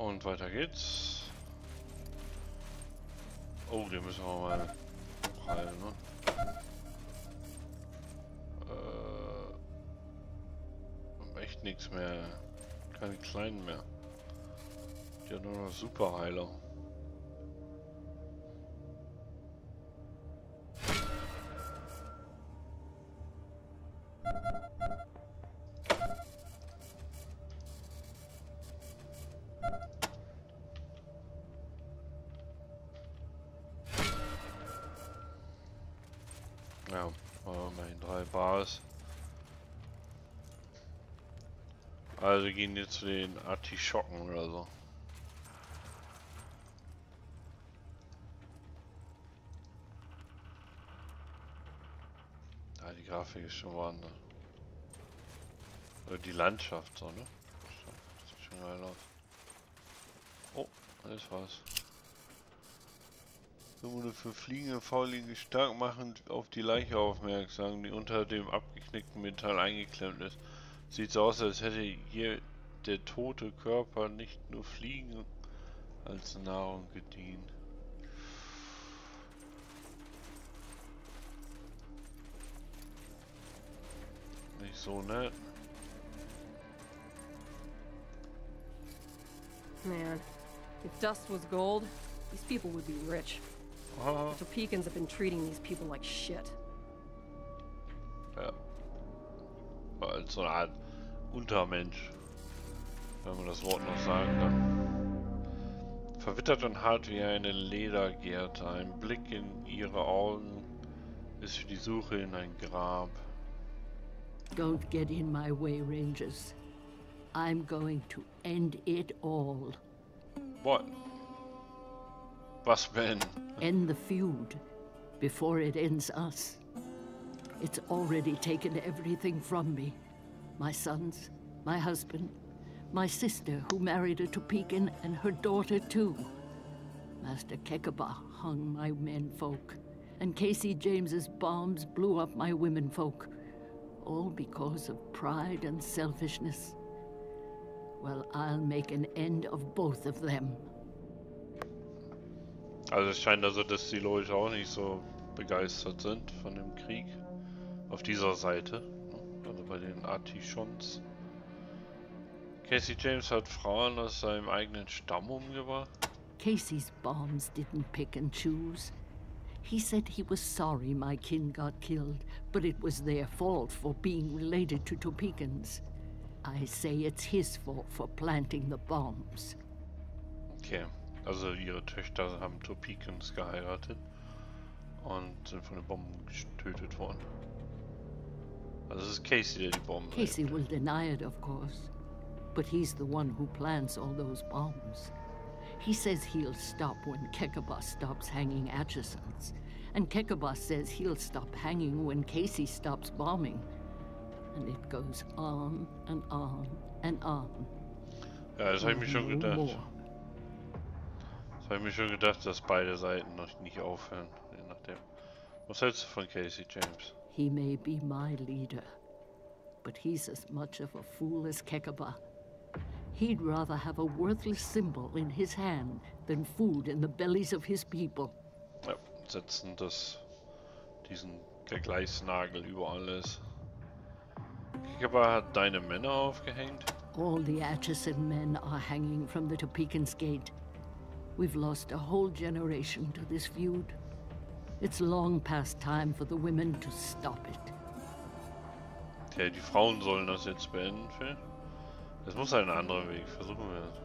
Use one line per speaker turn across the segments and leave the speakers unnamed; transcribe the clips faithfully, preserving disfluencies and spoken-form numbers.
Und weiter geht's. Oh, den müssen wir mal hochheilen, ne? Äh, haben echt nichts mehr. Keine kleinen mehr. Die haben nur noch Superheiler. Ja, immerhin drei Bars. Also gehen jetzt zu den Artischocken oder so. Ah, die Grafik ist schon woanders. Oder die Landschaft so, ne? Das sieht schon geil aus. Oh, das war's. Symbole für fliegende, faulige stark machend auf die Leiche aufmerksam, die unter dem abgeknickten Metall eingeklemmt ist. Sieht so aus, als hätte hier der tote Körper nicht nur Fliegen als Nahrung gedient. Nicht so nett.
Man, if dust was gold, these people would be rich.
Aha.
The Topekans have been treating these people like shit.
Ja. Als so eine Art Untermensch, wenn man das Wort noch sagen kann. Verwittert und hart wie eine Ledergerte. Ein Blick in ihre Augen ist für die Suche in ein Grab.
Don't get in my way, Rangers. I'm going to end it all.
What? Was, Ben?
End the feud before it ends us. It's already taken everything from me. My sons, my husband, my sister who married a Topekan, and her daughter too. Master Kekaba hung my menfolk, and Casey James's bombs blew up my womenfolk. All because of pride and selfishness. Well, I'll make an end of both of them.
Also es scheint also, dass die Leute auch nicht so begeistert sind von dem Krieg. Auf dieser Seite. Also bei den Artichons. Casey James hat Frauen aus seinem eigenen Stamm umgebracht.
Casey's bombs didn't pick and choose. He said he was sorry my kin got killed, but it was their fault for being related to Topekans. I say it's his fault for planting the bombs.
Okay, also ihre Töchter haben Topekans geheiratet und sind von den Bomben getötet worden. Also es ist Casey, der die Bomben
Casey will deny it, of course, but he's the one who plants all those bombs. He says he'll stop when Kekaba stops hanging Atchisons, and Kekaba says he'll stop hanging when Casey stops bombing. And it goes on and on and on.
Ja, das habe ich mir schon gedacht. Das habe ich mir schon gedacht, dass beide Seiten noch nicht aufhören, je nachdem. Was hältst du von Casey James?
He may be my leader, but he's as much of a fool as Kekaba. He'd rather have a worthless symbol in his hand than food in the bellies of his people.
Ja, setzen das, diesen Vergleichsnagel über alles. Kekaba hat deine Männer aufgehängt?
All the Atchison men are hanging from the Topekan's gate. We've lost a whole generation to this feud. It's long past time for the women to stop it.
Ja, die Frauen sollen das jetzt beenden, Phil. Es muss einen anderen Weg, versuchen wir es.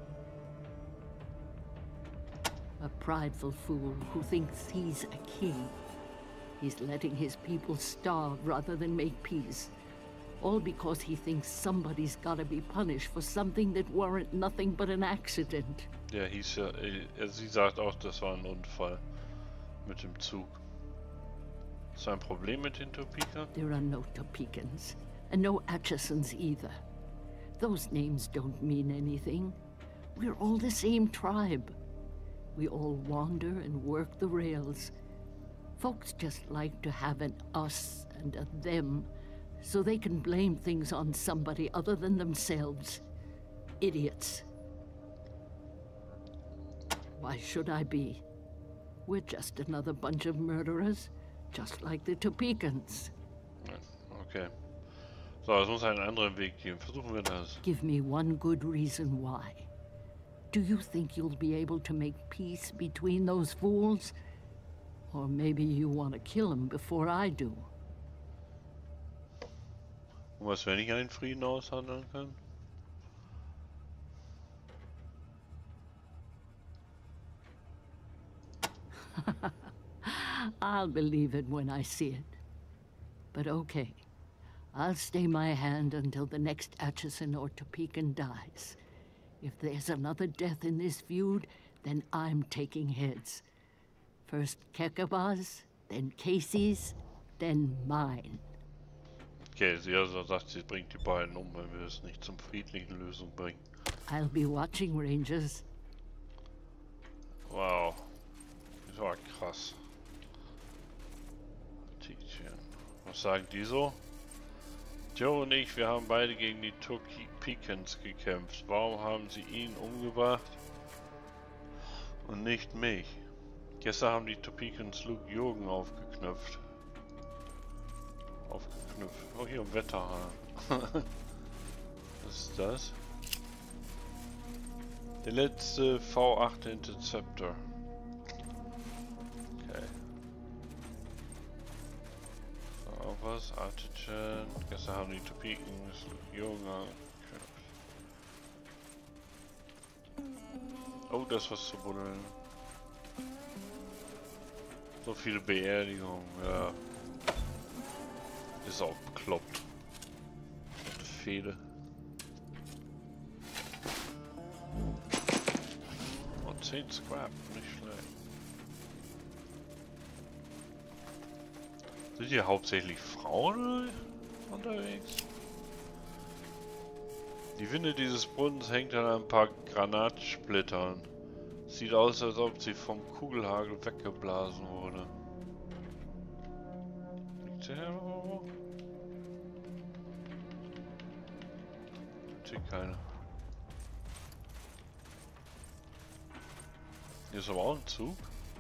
A prideful fool who thinks he's a king. He's letting his people starve rather than make peace. All because he thinks somebody's gotta be punished for something that weren't nothing but an accident.
Ja, hieß ja, er, sie sagt auch, das war ein Unfall mit dem Zug. Ist da ein Problem mit den Topeka?
There are no Topekans, and no Atchisons either. Those names don't mean anything. We're all the same tribe. We all wander and work the rails. Folks just like to have an us and a them, so they can blame things on somebody other than themselves. Idiots. Why should I be? We're just another bunch of murderers, just like the Topekans.
Okay. So, es muss einen anderen Weg geben. Versuchen wir das.
Give me one good reason why. Do you think you'll be able to make peace between those fools? Or maybe you want to kill them before I do?
Und was, wenn ich einen Frieden aushandeln kann?
I'll believe it when I see it. But okay, I'll stay my hand until the next Atchison or Topekan dies. If there's another death in this feud, then I'm taking heads. First Kekabah's, then Casey's, then mine.
Okay, sie also sagt, sie bringt die beiden um, wenn wir es nicht zum friedlichen Lösung bringen.
I'll be watching, Rangers.
Wow. Das war krass. Was sagen die so? Joe und ich, wir haben beide gegen die Topekans gekämpft. Warum haben sie ihn umgebracht und nicht mich? Gestern haben die Topekans Luke Jürgen aufgeknüpft. Aufgeknüpft. Oh, hier im Wetterhahn. Was ist das? Der letzte V acht Interceptor. Okay. So, was? Artigen. Gestern haben die Topekans Luke Jürgen aufgeknüpft. Oh, das ist was zu buddeln. So viele Beerdigungen, ja. Ist auch bekloppt. Und Fehde. Und zehn Scrap, nicht schlecht. Sind hier hauptsächlich Frauen unterwegs? Die Winde dieses Brunnens hängt an ein paar Granatsplittern. Sieht aus, als ob sie vom Kugelhagel weggeblasen wurde. Liegt der irgendwo? Hier keine. Hier ist aber auch ein Zug.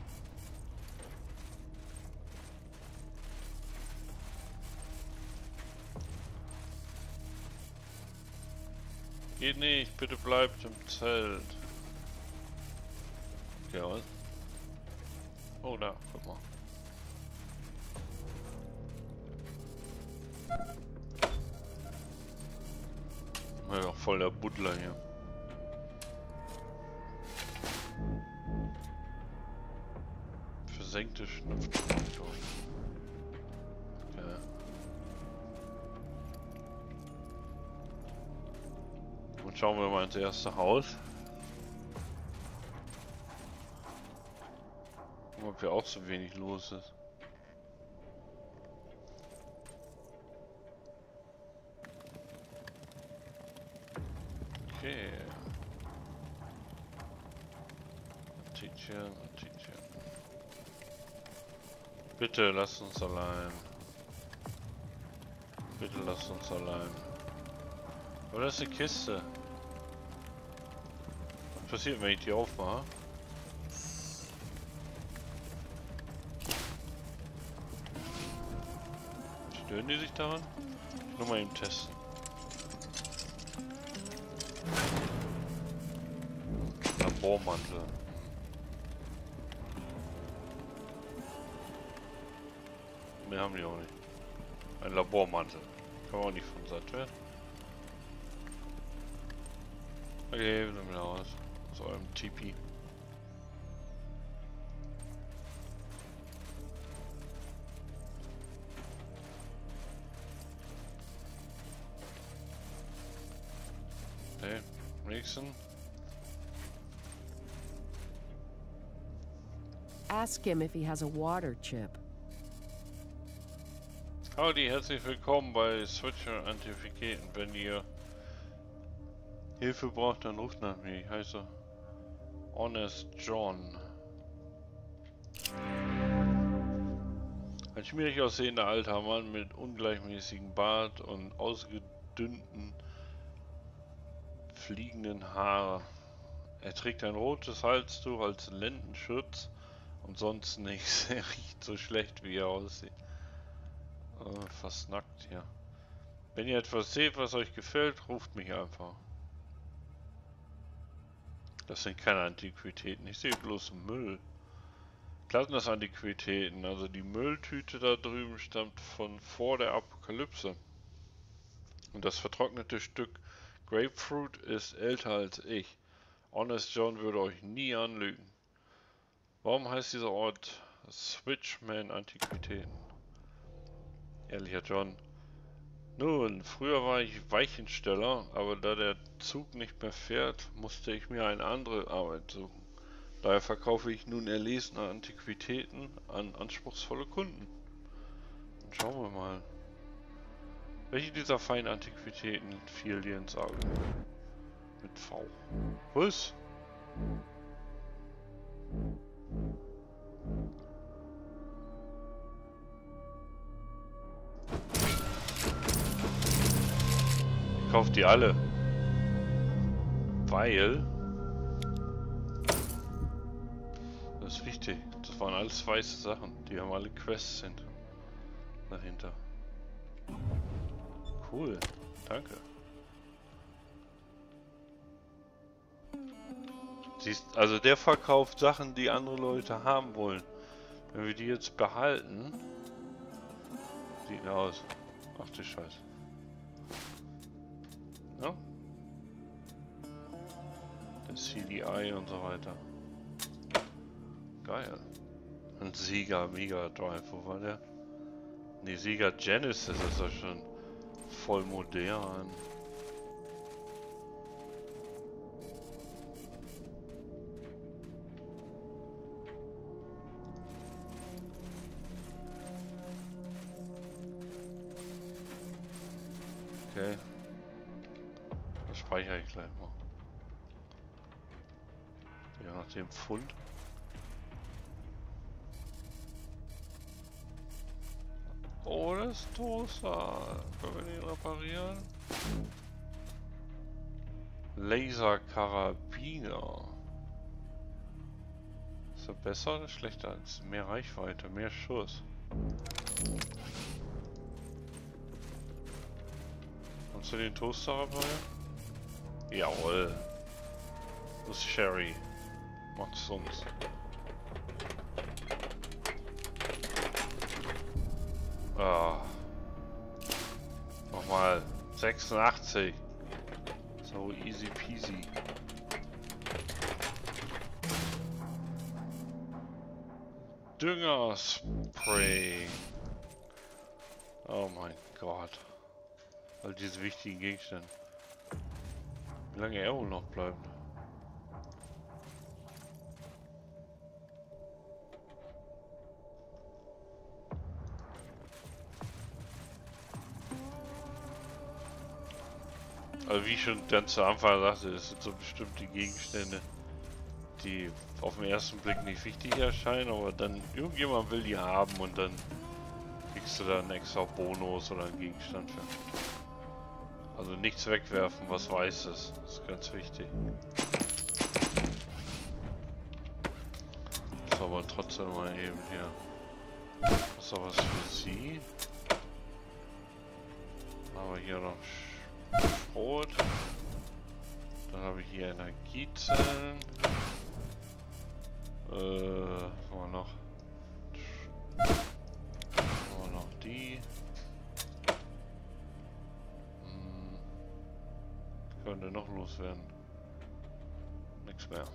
Geht nicht, bitte bleibt im Zelt. Okay, was? Oh, da, guck mal. Ja, voll der Buddler hier. Versenkte Schnupftomato. Okay. Und schauen wir mal ins erste Haus. Ob hier auch so wenig los ist. Okay. Teacher, Teacher. Bitte lass uns allein. Bitte lass uns allein. Aber das ist eine Kiste. Was passiert, wenn ich die aufmache? Stören die sich daran? Nur mal eben testen. Labormantel. Mehr haben die auch nicht. Ein Labormantel. Kann man auch nicht von satt werden. Okay, wir sind wieder raus. Aus eurem Tipi. Okay, nächsten.
Ask him if he has a water chip.
Howdy, herzlich willkommen bei Switcher Antificaten. Wenn ihr Hilfe braucht, dann ruft nach mir. Ich heiße Honest John. Ein schmierig aussehender alter Mann mit ungleichmäßigem Bart und ausgedünnten, fliegenden Haaren Er trägt ein rotes Halstuch als Lendenschutz und sonst nichts. Er riecht so schlecht, wie er aussieht. Oh, fast nackt hier. Wenn ihr etwas seht, was euch gefällt, ruft mich einfach. Das sind keine Antiquitäten. Ich sehe bloß Müll. Klar sind das Antiquitäten. Also die Mülltüte da drüben stammt von vor der Apokalypse. Und das vertrocknete Stück Grapefruit ist älter als ich. Honest John würde euch nie anlügen. Warum heißt dieser Ort Switchman Antiquitäten? Ehrlicher John. Nun, früher war ich Weichensteller, aber da der Zug nicht mehr fährt, musste ich mir eine andere Arbeit suchen. Daher verkaufe ich nun erlesene Antiquitäten an anspruchsvolle Kunden. Und schauen wir mal. Welche dieser feinen Antiquitäten fiel dir ins Auge? Mit V. Was? Ich kauf die alle. Weil... Das ist wichtig. Das waren alles weiße Sachen. Die haben alle Quests sind dahinter. Cool. Danke. Siehst, also der verkauft Sachen, die andere Leute haben wollen. Wenn wir die jetzt behalten... Sieht aus. Ach du Scheiße. Ja? Der C D I und so weiter. Geil. Ein Sega Mega Drive, wo war der? Ne, Sega Genesis ist ja schon voll modern. Okay. Das speichere ich gleich mal. Ja, nach dem Pfund. Oh, das Toaster. Können wir den reparieren? Laserkarabiner. Ist er besser oder schlechter? Als mehr Reichweite, mehr Schuss. Kannst du den Toaster reparieren? Jawohl. Das ist Sherry. Macht's sonst. Ah. Nochmal. sechsundachtzig. So easy peasy. Düngerspray. Oh mein Gott. All diese wichtigen Gegenstände. Wie lange er wohl noch bleibt. Also wie ich schon dann zu Anfang sagte, es sind so bestimmte Gegenstände, die auf den ersten Blick nicht wichtig erscheinen, aber dann irgendjemand will die haben und dann kriegst du da einen extra Bonus oder einen Gegenstand für. Also nichts wegwerfen, was weiß ist. Das ist ganz wichtig. Das aber trotzdem mal eben hier. Das ist doch was für sie. Dann haben wir hier noch Schrot. Dann habe ich hier Energiezellen. Äh, was haben wir noch? Was haben wir noch die? Könnte noch loswerden. Nichts mehr.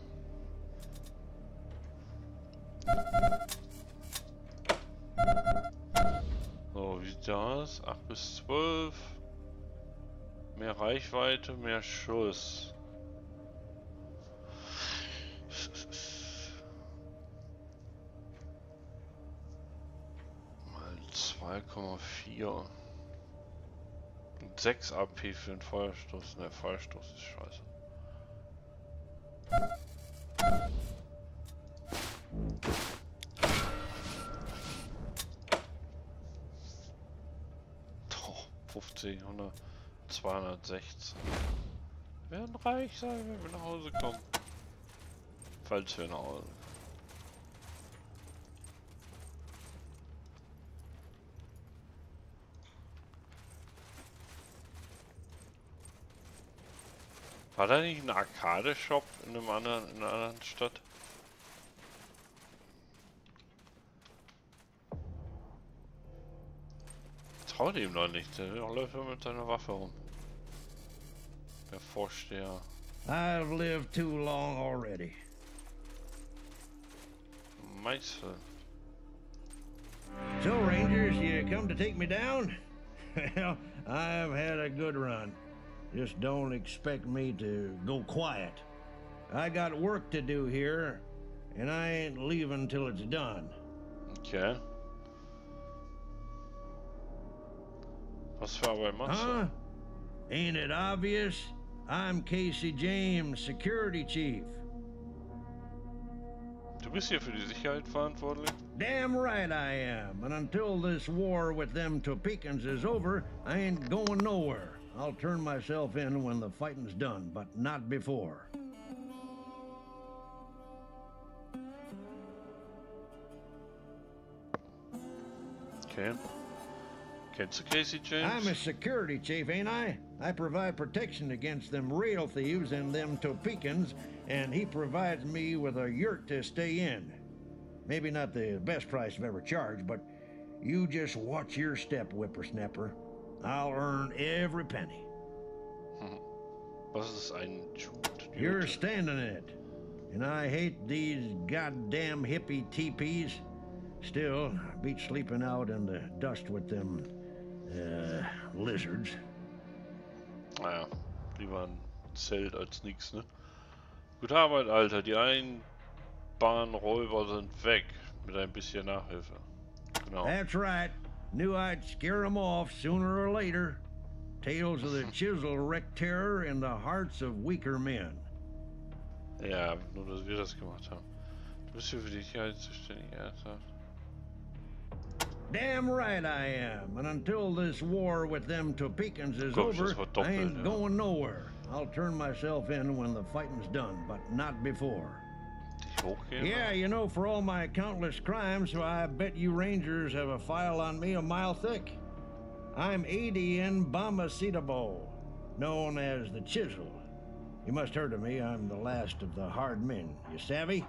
So, wie sieht das? acht bis zwölf. Mehr Reichweite, mehr Schuss. Mal zwei Komma vier. sechs A P für den Feuerstoß. Ne, Feuerstoß ist scheiße. Oh, fünfzig, hundert, zweihundertsechzehn. Wir werden reich sein, wenn wir nach Hause kommen. Falls wir noch. War da nicht ein Arcade-Shop in einem anderen, in einer anderen Stadt? Traut ihm doch nicht, der läuft immer mit seiner Waffe rum. Der Vorsteher.
I've lived too long already.
Meißel.
So, Rangers, you come to take me down? Well, I've had a good run. Just don't expect me to go quiet. I got work to do here, and I ain't leaving till it's done.
Okay. Was für Arbeit machst du?
Huh? Ain't it obvious? I'm Casey James, Security Chief.
Du bist hier für die Sicherheit verantwortlich?
Damn right I am. And until this war with them Topekans is over, I ain't going nowhere. I'll turn myself in when the fighting's done, but not before.
Okay. Kennst du Casey James?
I'm a security chief, ain't I? I provide protection against them rail thieves and them Topekans, and he provides me with a yurt to stay in. Maybe not the best price I've ever charged, but you just watch your step, whippersnapper. I'll earn every penny.
Was ist ein Jute?
You're standing in it, and I hate these goddamn hippie teepees. Still, I beat sleeping out in the dust with them, uh, lizards.
Naja, lieber ein Zelt als nix, ne? Gute Arbeit, Alter. Die Einbahnräuber sind weg. Mit ein bisschen Nachhilfe. Genau.
That's right. Knew I'd scare 'em off sooner or later. Tales of the Chisel wreak terror in the hearts of weaker men.
Ja, nur dass wir das gemacht haben. Du bist hier für die Sicherheit zuständig, ernsthaft?
Damn right I am. And until this war with them Topekans is
Komm,
over,
das war doppelt,
I ain't
ja.
going nowhere. I'll turn myself in when the fighting's done, but not before.
Dich hochgehen?
Yeah, you know, for all my countless crimes, I bet you Rangers have a file on me a mile thick. I'm Adian Bombacetabo, known as the Chisel. You must heard of me. I'm the last of the hard men. You savvy?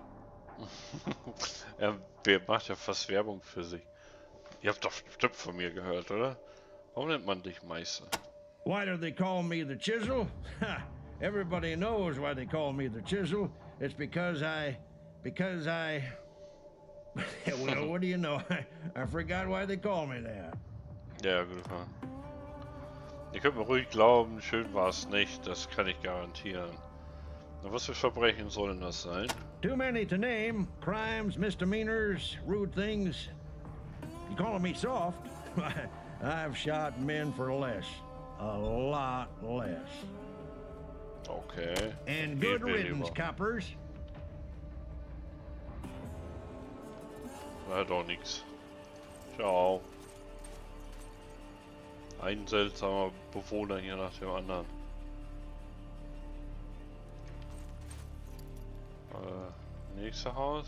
Er wer macht ja fast Werbung für sich. Ihr habt doch bestimmt von mir gehört, oder? Warum nennt man dich Meißel?
Why do they call me the Chisel? Ha! Everybody knows why they call me the Chisel. It's because I... Because I... Well, what do you know? I, I forgot why they call me that.
Ja, gute Frage. Ihr könnt mir ruhig glauben, schön war es nicht, das kann ich garantieren. Na, was für Verbrechen sollen das sein?
Too many to name. Crimes, misdemeanors, rude things. You calling me soft? I've shot men for less. A lot less.
Okay.
And good
Geht mir
riddance,
lieber.
coppers.
Ja, doch nix. Ciao. Ein seltsamer Bewohner hier nach dem anderen. Äh, nächste Haus.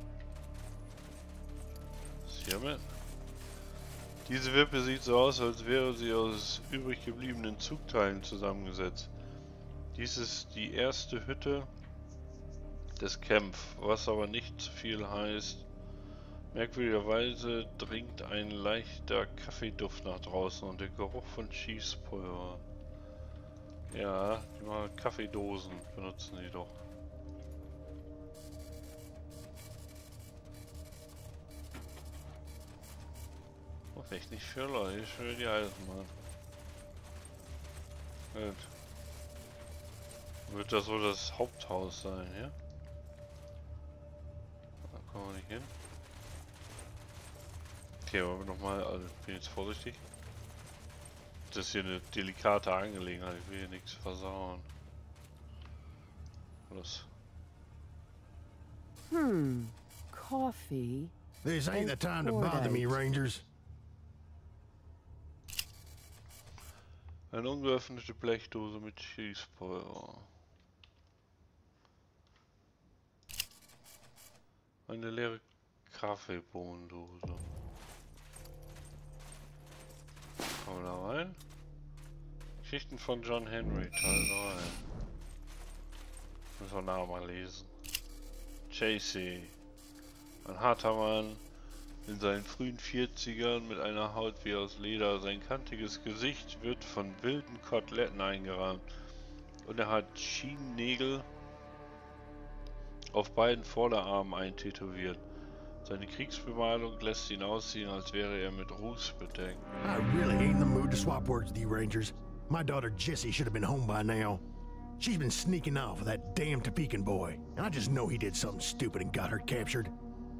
Was ist hiermit? Diese Wippe sieht so aus, als wäre sie aus übrig gebliebenen Zugteilen zusammengesetzt. Dies ist die erste Hütte des Camp, was aber nicht zu viel heißt. Merkwürdigerweise dringt ein leichter Kaffeeduft nach draußen und der Geruch von Cheesepulver. Ja, die mal Kaffeedosen benutzen die doch. Oh, echt nicht für Leute, ich will die Eisenbahn. Gut. Wird das wohl das Haupthaus sein, ja? Da kommen wir nicht hin. Okay, aber nochmal, also ich bin jetzt vorsichtig. Das ist hier eine delikate Angelegenheit, ich will hier nichts versauen. Was?
Hmm. Coffee.
This ain't the time to
And
bother me,
Fordite.
Rangers.
Eine ungeöffnete Blechdose mit Cheesepulver. Eine leere Kaffeebohnendose. Kommen wir da rein? Geschichten von John Henry, Teil drei. Müssen wir nachher mal lesen. J C. Ein harter Mann in seinen frühen vierzigern mit einer Haut wie aus Leder. Sein kantiges Gesicht wird von wilden Koteletten eingerahmt. Und er hat Schienennägel auf beiden Vorderarmen eintätowiert. Seine Kriegsbemalung lässt ihn aussehen, als wäre er mit Ruß bedeckt.
I really ain't in the mood to swap words with you, Rangers. My daughter Jessie should have been home by now. She's been sneaking off with that damn Topeka boy, and I just know he did something stupid and got her captured.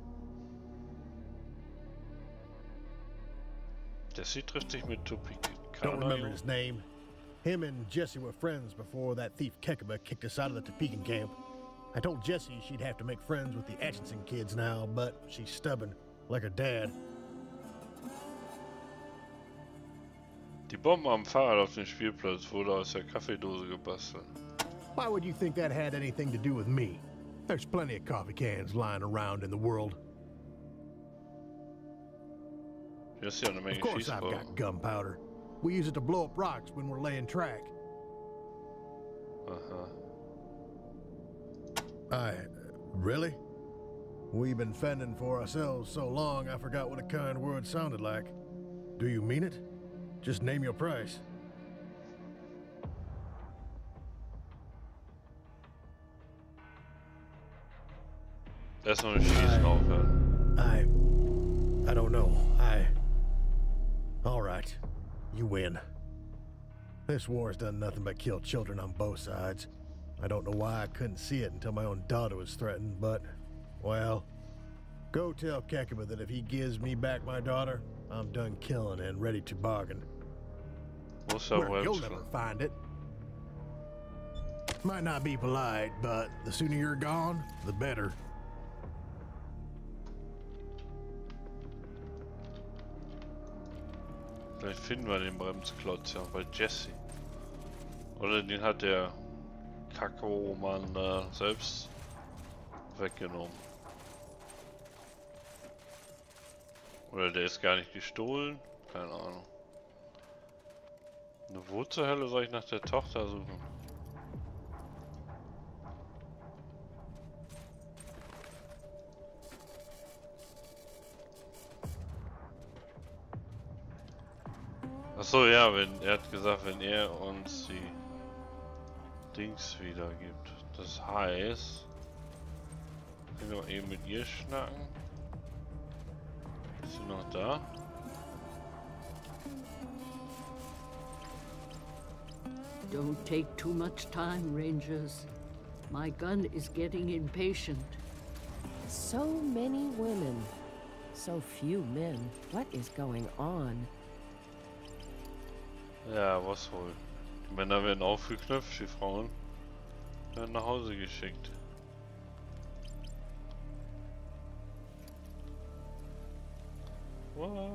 Jessie trifft sich mit Topeka.
Don't remember his name. Him and Jessie were friends before that thief Kekaba kicked us out of the Topeka camp. I told Jessie she'd have to make friends with the Atchison kids now, but she's stubborn, like her dad.
Die Bombe am Fahrrad auf dem Spielplatz wurde aus der Kaffeedose gebastelt.
Why would you think that had anything to do with me? There's plenty of coffee cans lying around in the world.
Hier ist ja eine Menge
Of course I've got gunpowder. We use it to blow up rocks when we're laying track.
Aha.
I... really? We've been fending for ourselves so long I forgot what a kind word sounded like. Do you mean it? Just name your price.
Erstmal mit Schießen aufhören.
I... I don't know. I... All right. You win. This war's done nothing but kill children on both sides. I don't know why I couldn't see it until my own daughter was threatened, but... well... Go tell Kekaba that if he gives me back my daughter, I'm done killing and ready to bargain. Where you'll never find it. Might not be polite, but the sooner you're gone, the better.
Vielleicht finden wir den Bremsklotz ja bei Jessie. Oder den hat der Kacko-Mann äh, selbst weggenommen. Oder der ist gar nicht gestohlen? Keine Ahnung. Wo zur Hölle soll ich nach der Tochter suchen? Achso, ja, wenn er hat gesagt, wenn er uns die Dings wiedergibt. Das heißt, können wir eben mit ihr schnacken. Ist sie noch da?
Don't take too much time, Rangers. My gun is getting impatient.
So many women. So few men. What is going on?
Ja, was wohl. Die Männer werden aufgeknöpft, die Frauen werden nach Hause geschickt. Wow.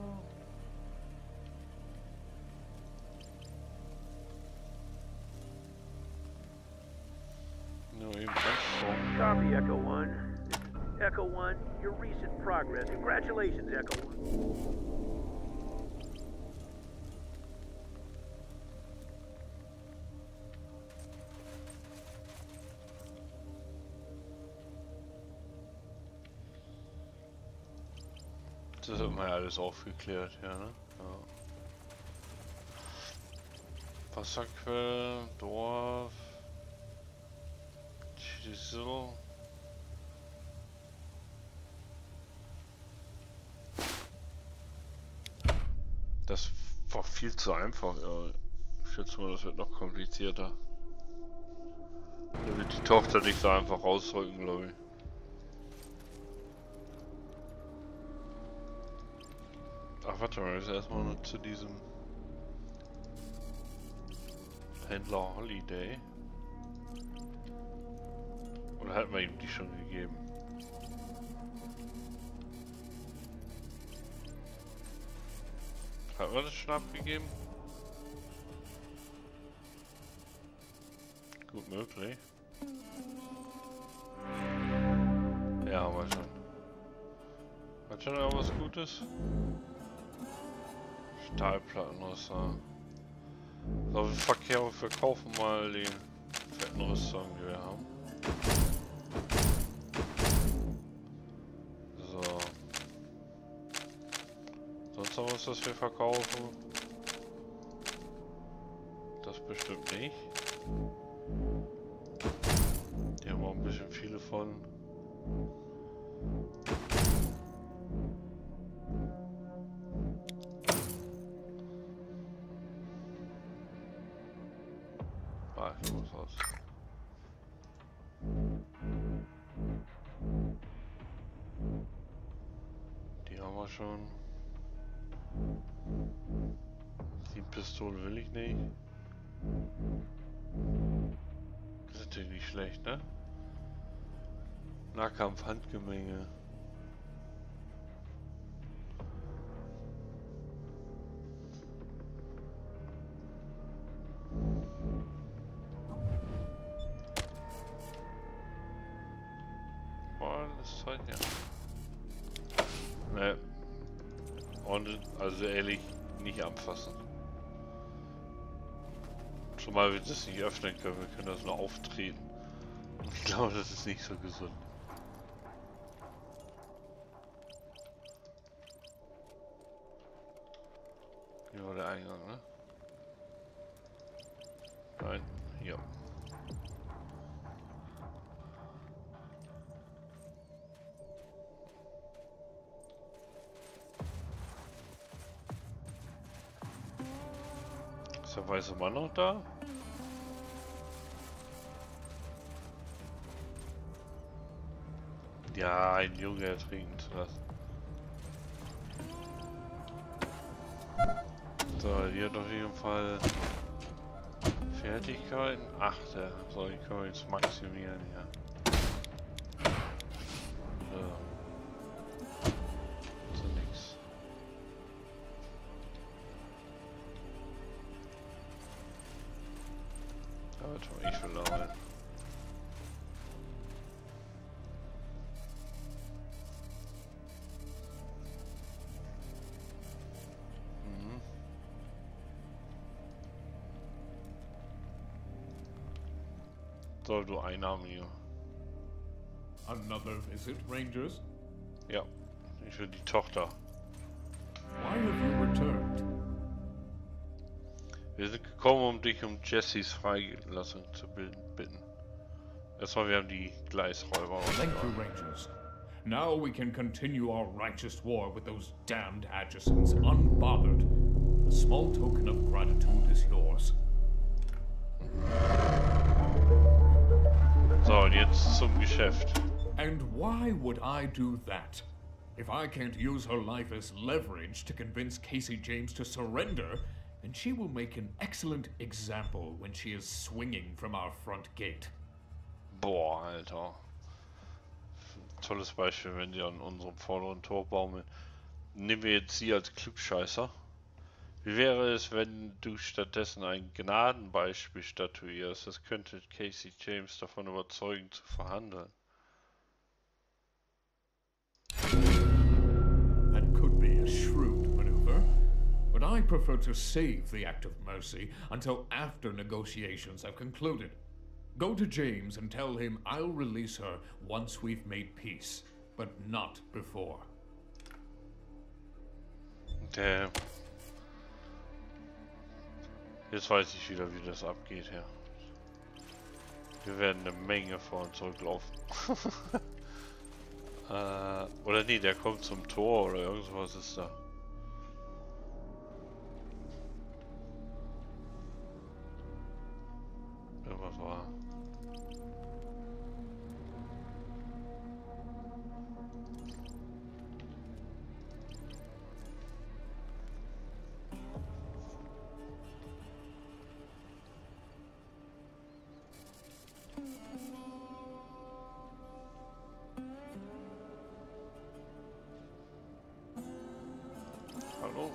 No, even
Copy, Echo One. Echo One, your recent progress. Congratulations, Echo One.
Das hat man ja alles aufgeklärt, ja, ne? Ja. Wasserquelle, Dorf, Chisel. Das war viel zu einfach, ja. Ich schätze mal, das wird noch komplizierter. Da wird die Tochter nicht so einfach rausrücken, glaube ich. Ach, warte mal, wir müssen erstmal noch zu diesem Händler Holiday. Oder hat man ihm die schon gegeben? Hat man das schon abgegeben? Gut möglich. Ja, haben wir schon. Hat schon irgendwas Gutes? Stahlplattenrüster. So, wir verkehren, wir verkaufen mal den fetten Rüstung, die wir haben. So. Sonst noch was, das wir verkaufen? Das bestimmt nicht. Die haben auch ein bisschen viele von. Ah, ich muss raus. Die haben wir schon. Die Pistole will ich nicht. Das ist natürlich nicht schlecht, ne? Nahkampf, Handgemenge. Boah, das Zeug ja. Ne. Und also ehrlich, nicht anfassen. Zumal wir das nicht öffnen können, wir können das nur auftreten. Und ich glaube, das ist nicht so gesund. Hier war der Eingang, ne? Nein, hier. Ist der weiße Mann noch da? Ja, ein Junge ertrinken zu lassen. So, die hat auf jeden Fall Fertigkeiten. Ach, der. So, die können wir jetzt maximieren, ja. So. So nix. Aber tu ich will arbeiten. So, du Einnahmen hier.
Another visit, Rangers?
Ja, ich will die Tochter.
Why have you returned?
Wir sind gekommen, um dich um Jessys Freilassung zu bitten. Erstmal, wir haben die Gleisräuber.
Thank you, Rangers. Now we can continue our righteous war with those damned Atchisons unbothered. A small token of gratitude is yours.
So, und jetzt zum Geschäft.
And why would I do that? If I can't use her life as leverage to convince Casey James to surrender, then she will make an excellent example when she is swinging from our front gate.
Boah, Alter. Tolles Beispiel, wenn sie an unserem vorderen Tor baumeln. Nehmen wir jetzt sie als Klugscheißer. Wie wäre es, wenn du stattdessen ein Gnadenbeispiel statuierst? Das könnte Casey James davon überzeugen, zu verhandeln.
That could be a shrewd maneuver, but I prefer to save the act of mercy until after negotiations have concluded. Go to James and tell him I'll release her once we've made peace, but not before.
Damn. Jetzt weiß ich wieder, wie das abgeht, ja. Wir werden eine Menge vor und zurücklaufen. äh, oder nee, der kommt zum Tor oder irgendwas ist da. Irgendwas war. Hallo?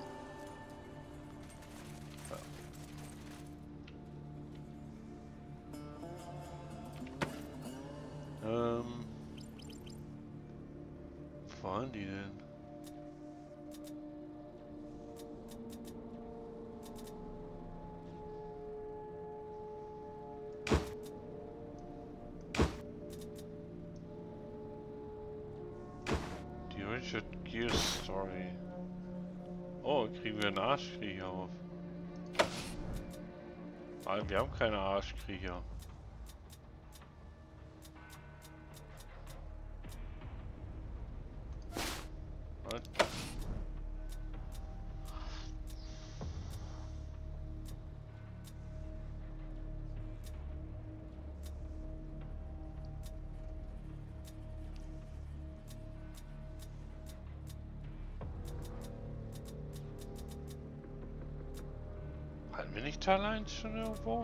Ja. Ähm. Wo waren die denn? Richard Gere Story. Oh, kriegen wir einen Arschkriecher auf. Nein, wir haben keine Arschkriecher. Nein. Hatten wir nicht Teil eins schon irgendwo?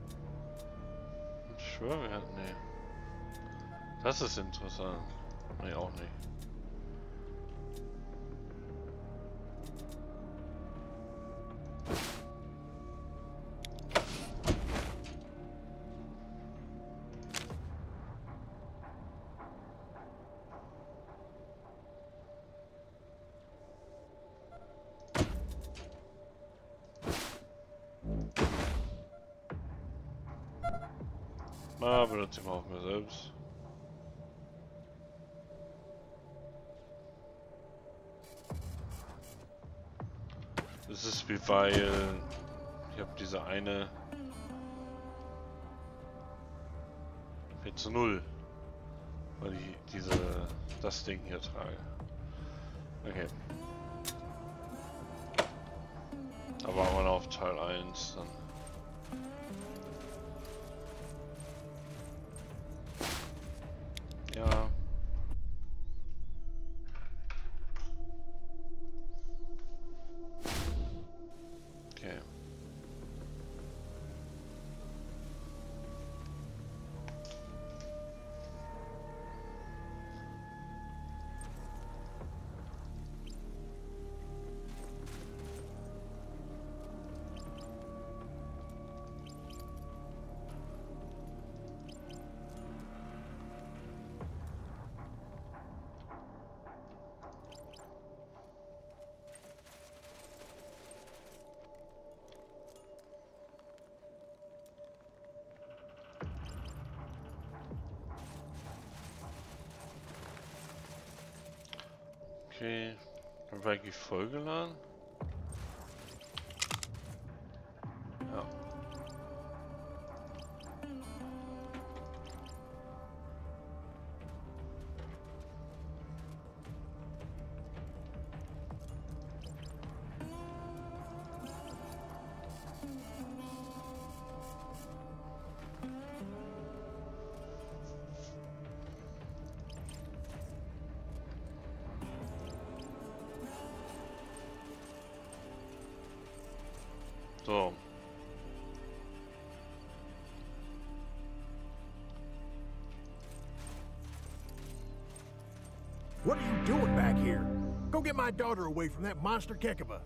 Ich schwöre, wir hatten... Nee. Das ist interessant. Nee, auch nicht. Na, benutze ich mal auf mir selbst. Es ist wie weil ich habe diese eine vier zu null, weil ich diese das Ding hier trage. Okay. Da waren wir noch auf Teil eins dann. Ja. Okay. Okay, dann war ich vollgeladen. Ja. So.
What are you doing back here? Go get my daughter away from that monster Kekaba.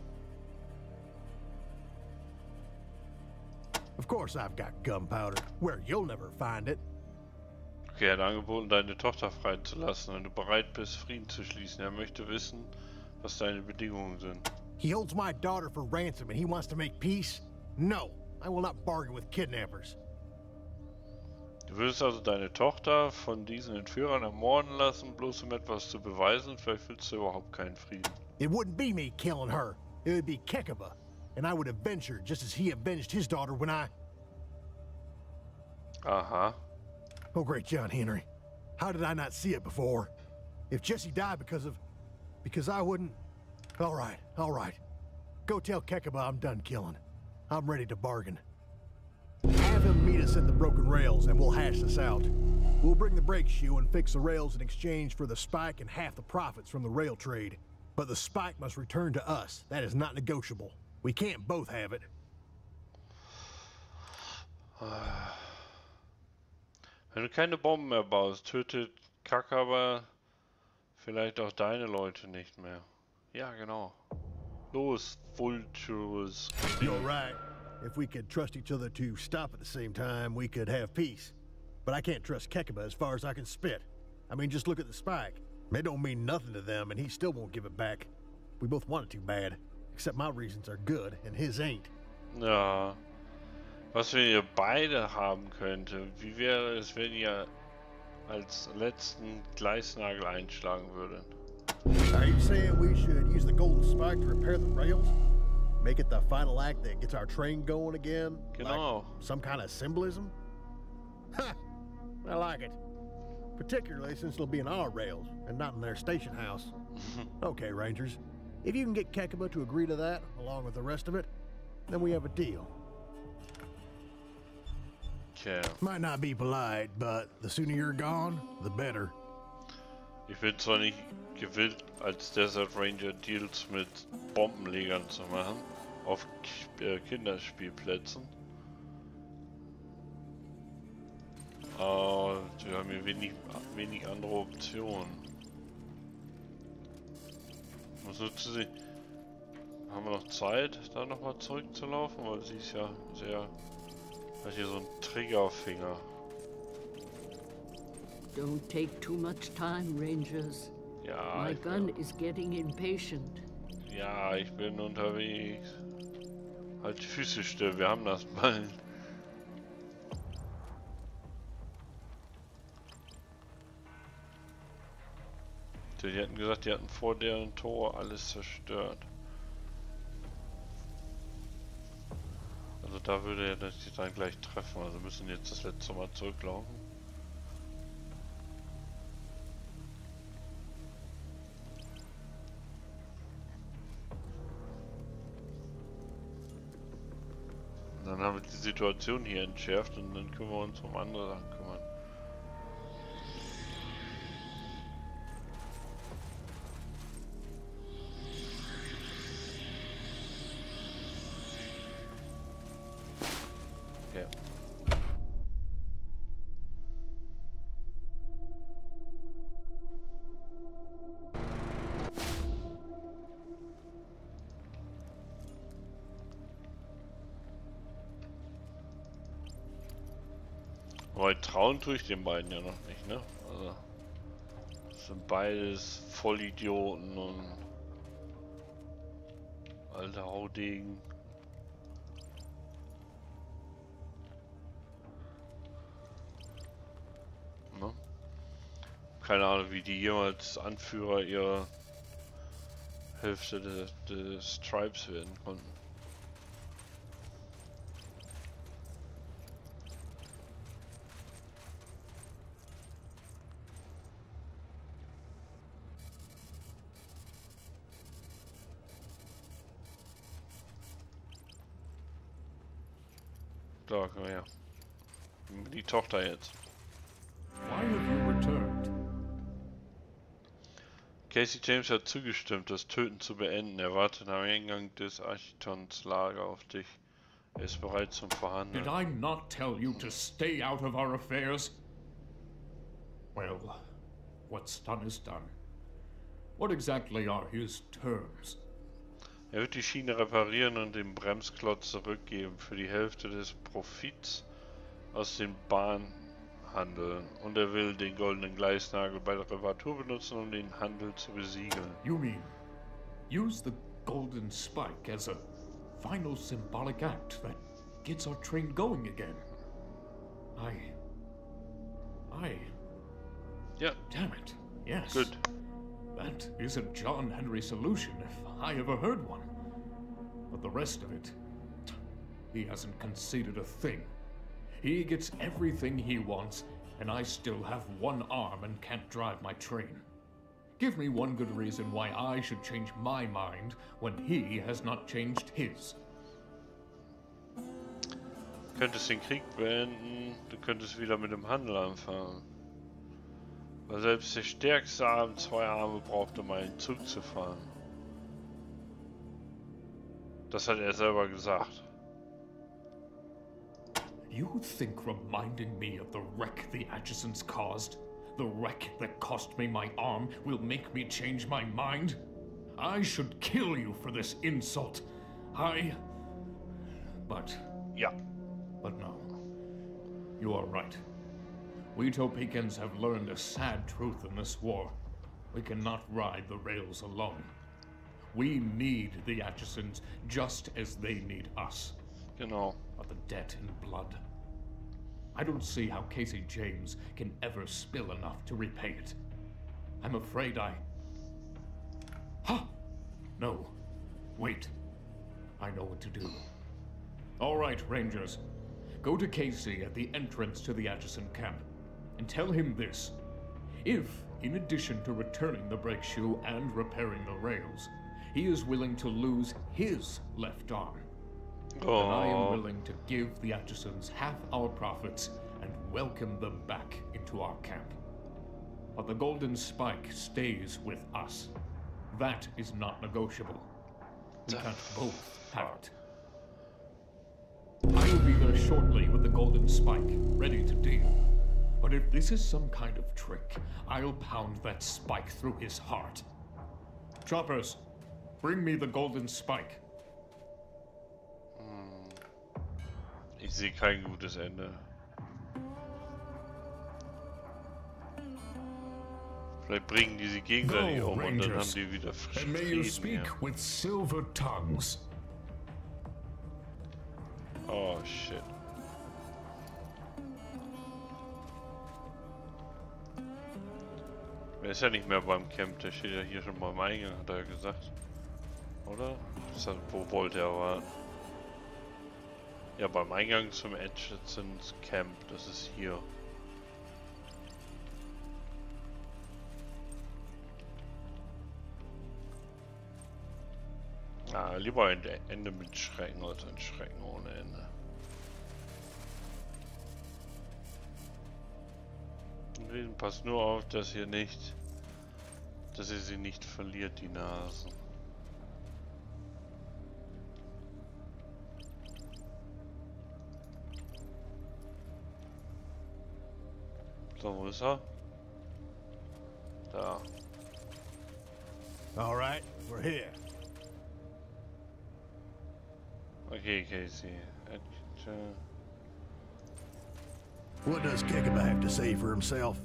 Of course I've got gunpowder, where you'll never find it.
Okay, er hat angeboten, deine Tochter freizulassen, wenn du bereit bist, Frieden zu schließen. Er möchte wissen, was deine Bedingungen sind.
He holds my daughter for ransom and he wants to make peace? No, I will not bargain with kidnappers.
Du würdest also deine Tochter von diesen Entführern ermorden lassen, bloß um etwas zu beweisen? Vielleicht willst du überhaupt keinen Frieden.
It wouldn't be me killing her. It would be Kekaba. And I would avenge her just as he avenged his daughter when I...
Aha.
Oh, great John Henry. How did I not see it before? If Jesse died because of... because I wouldn't... All right, all right. Go tell Kekaba I'm done killing. I'm ready to bargain. Have him meet us at the broken rails and we'll hash this out. We'll bring the brake shoe and fix the rails in exchange for the spike and half the profits from the rail trade. But the spike must return to us. That is not negotiable. We can't both have it.
Wenn du keine Bomben mehr baust, tötet Kekaba vielleicht auch deine Leute nicht mehr. Ja, genau. Los, Vultures.
You're right. If we could trust each other to stop at the same time, we could have peace. But I can't trust Kekaba as far as I can spit. I mean, just look at the spike. It don't mean nothing to them, and he still won't give it back. We both want it too bad. Except my reasons are good, and his ain't.
Ja. Was wenn ihr beide haben könnte, wie wäre es, wenn ihr als letzten Gleisnagel einschlagen würdet?
Are you saying we should use the golden spike to repair the rails? Make it the final act that gets our train going again?
Genau.
Like some kind of symbolism? Ha! I like it. Particularly since it'll be in our rails and not in their station house. Okay, Rangers. If you can get Kekuma to agree to that, along with the rest of it, then we have a deal.
Tja.
Might not be polite, but the sooner you're gone, the better.
Ich bin zwar nicht gewillt, als Desert Ranger Deals mit Bombenlegern zu machen, auf K äh, Kinderspielplätzen. Aber wir haben hier wenig, wenig andere Optionen. Was nutzen Sie? Haben wir noch Zeit, da nochmal zurückzulaufen? Weil sie ist ja sehr... hat hier so einen Triggerfinger.
Don't take too much time, Rangers.
Ja,
My
ich
gun
bin,
is getting impatient.
ja, ich bin unterwegs. Halt die Füße still, wir haben das bald. Die hatten gesagt, die hatten vor deren Tor alles zerstört. Also da würde er das dann gleich treffen, also müssen jetzt das letzte Mal zurücklaufen. Und dann haben wir die Situation hier entschärft und dann können wir uns um andere Sachen kümmern. Okay. Aber trauen tue ich den beiden ja noch nicht, ne? Also, das sind beides Vollidioten und alte Haudegen. Ne? Keine Ahnung, wie die jemals Anführer ihrer Hälfte des, des Tribes werden konnten. Da, komm her. Die Tochter jetzt.
Why have you returned?
Casey James hat zugestimmt, das Töten zu beenden. Er wartet am Eingang des Architons Lager auf dich. Er ist bereit zum Verhandeln.
Did I not tell you to stay out of our affairs? Well, what's done is done. What exactly are his terms?
Er wird die Schiene reparieren und den Bremsklotz zurückgeben für die Hälfte des Profits aus den Bahnhandeln. Und er will den goldenen Gleisnagel bei der Reparatur benutzen, um den Handel zu besiegeln.
You mean, use the golden spike as a final symbolic act that gets our train going again? I... I...
Ja.
Damn it, yes.
Good.
That is a John Henry solution, if I ever heard one. But the rest of it, he hasn't conceded a thing. He gets everything he wants, and I still have one arm and can't drive my train. Give me one good reason why I should change my mind when he has not changed his.
Du könntest den Krieg beenden, du könntest wieder mit dem Handel anfangen. Weil selbst der stärkste Arm zwei Arme braucht, um einen Zug zu fahren. Das hat er selber gesagt.
You think reminding me of the wreck the Atchisons caused, the wreck that cost me my arm, will make me change my mind? I should kill you for this insult. I... But...
Ja.
But no. You are right. We Topekans have learned a sad truth in this war. We cannot ride the rails alone. We need the Atchisons just as they need us.
Genau.
But the debt in blood. I don't see how Casey James can ever spill enough to repay it. I'm afraid I... Huh? No. Wait. I know what to do. All right, Rangers. Go to Casey at the entrance to the Atchison camp and tell him this. If, in addition to returning the brake shoe and repairing the rails, he is willing to lose his left arm,
Oh.
then I am willing to give the Atchisons half our profits and welcome them back into our camp. But the Golden Spike stays with us. That is not negotiable. We can't both have it. I will be there shortly with the Golden Spike, ready to deal. But if this is some kind of trick, I'll pound that spike through his heart. Choppers, bring me the Golden Spike.
Ich sehe kein gutes Ende. Vielleicht bringen die sie gegenseitig
Go,
um und dann haben
Rangers,
die wieder
and may you
Frieden
speak
hier.
with silver tongues.
Oh shit. Er ist ja nicht mehr beim Camp, der steht ja hier schon beim Eingang, hat er ja gesagt. Oder? Ist das, wo wollte er warten? Ja, beim Eingang zum Atchison's Camp, das ist hier. Ah, lieber ein Ende mit Schrecken als ein Schrecken ohne Ende. Und passt nur auf, dass ihr nicht, dass ihr sie nicht verliert, die Nasen. So, wo ist er? Da.
All right, we're here.
Okay, Casey. At, uh...
What does Kekaba have to say for himself?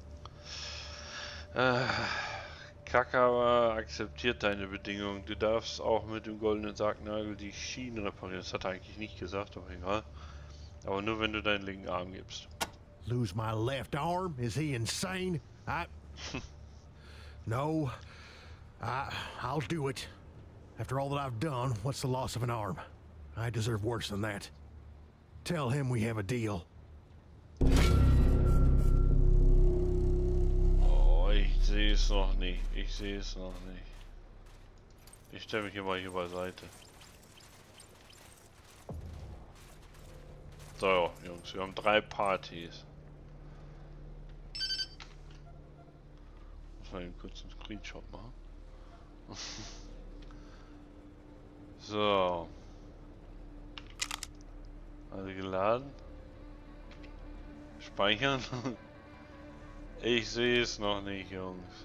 Äh, Kakawa akzeptiert deine Bedingungen. Du darfst auch mit dem goldenen Sargnagel die Schienen reparieren. Das hat er eigentlich nicht gesagt, aber egal. Aber nur wenn du deinen linken Arm gibst.
Lose my left arm? Is he insane? I... No. I... I'll do it. After all that I've done, what's the loss of an arm? I deserve worse than that. Tell him we have a deal.
Oh, ich sehe es noch nicht. Ich sehe es noch nicht. Ich stelle mich hier mal hier beiseite. So, Jungs, wir haben drei Partys. Muss mal eben kurz einen Screenshot machen. So. Also geladen. Speichern. Ich sehe es noch nicht, Jungs.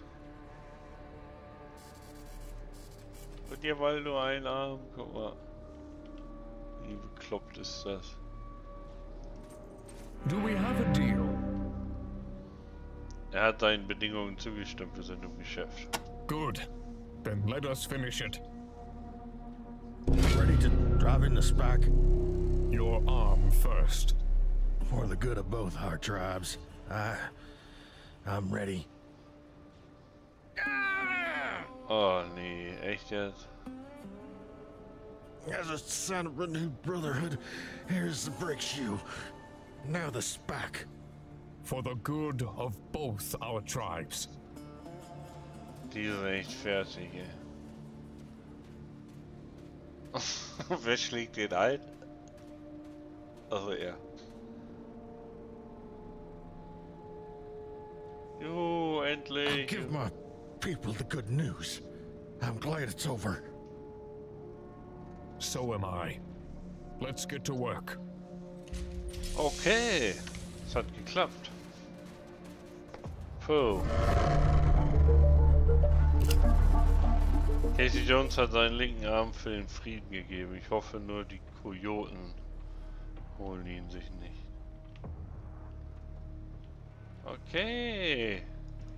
Und ihr wollt nur einen Arm, guck mal. Wie bekloppt ist das?
Do we have a deal?
Er hat seinen Bedingungen zugestimmt, wir sind im Geschäft.
Good. Then let us finish it.
Ready to drive in the Spike?
Your arm first.
For the good of both our tribes. I... I'm ready.
Oh nee, echt jetzt?
As a sign of renewed brotherhood, here's the brake shoe. Now the Spike.
For the good of both our tribes.
Die sind echt fertig, ey. Wer schlägt den ein? Also er. Jo, endlich!
Give my people the good news. I'm glad it's over.
So am I. Let's get to work.
Okay, es hat geklappt. Puh. Casey Jones hat seinen linken Arm für den Frieden gegeben. Ich hoffe nur, die Kojoten holen ihn sich nicht. Okay.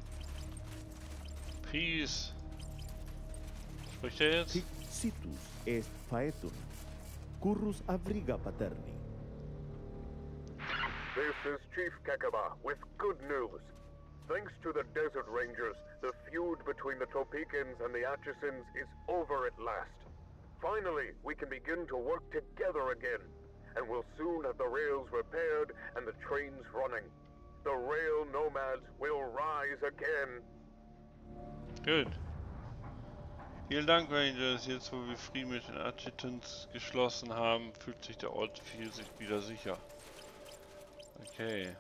Peace. Spricht er jetzt?
Situs est faetum. Currus abriga paterni.
This is Chief Kekaba with good news. Thanks to the Desert Rangers, the feud between the Topekans and the Atchisons is over at last. Finally, we can begin to work together again, and we'll soon have the rails repaired and the trains running. The rail nomads will rise again.
Gut. Vielen Dank, Rangers. Jetzt, wo wir Frieden mit den Atchitons geschlossen haben, fühlt sich der Ort viel sich wieder sicher. Okay.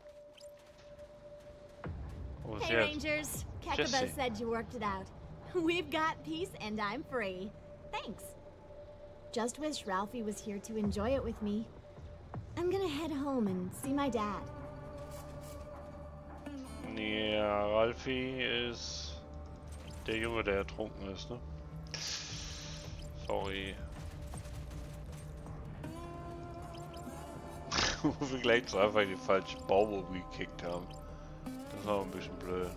Oh,
hey, Rangers. Kakabo said you worked it out. We've got peace and I'm free. Thanks. Just wish Ralphie was here to enjoy it with me. I'm gonna head home and see my dad.
Ja, Ralphie ist der Junge, der ertrunken ist, ne? Sorry. Wo wir gleich so einfach in den falschen Baum umgekickt haben. Das war ein bisschen blöd.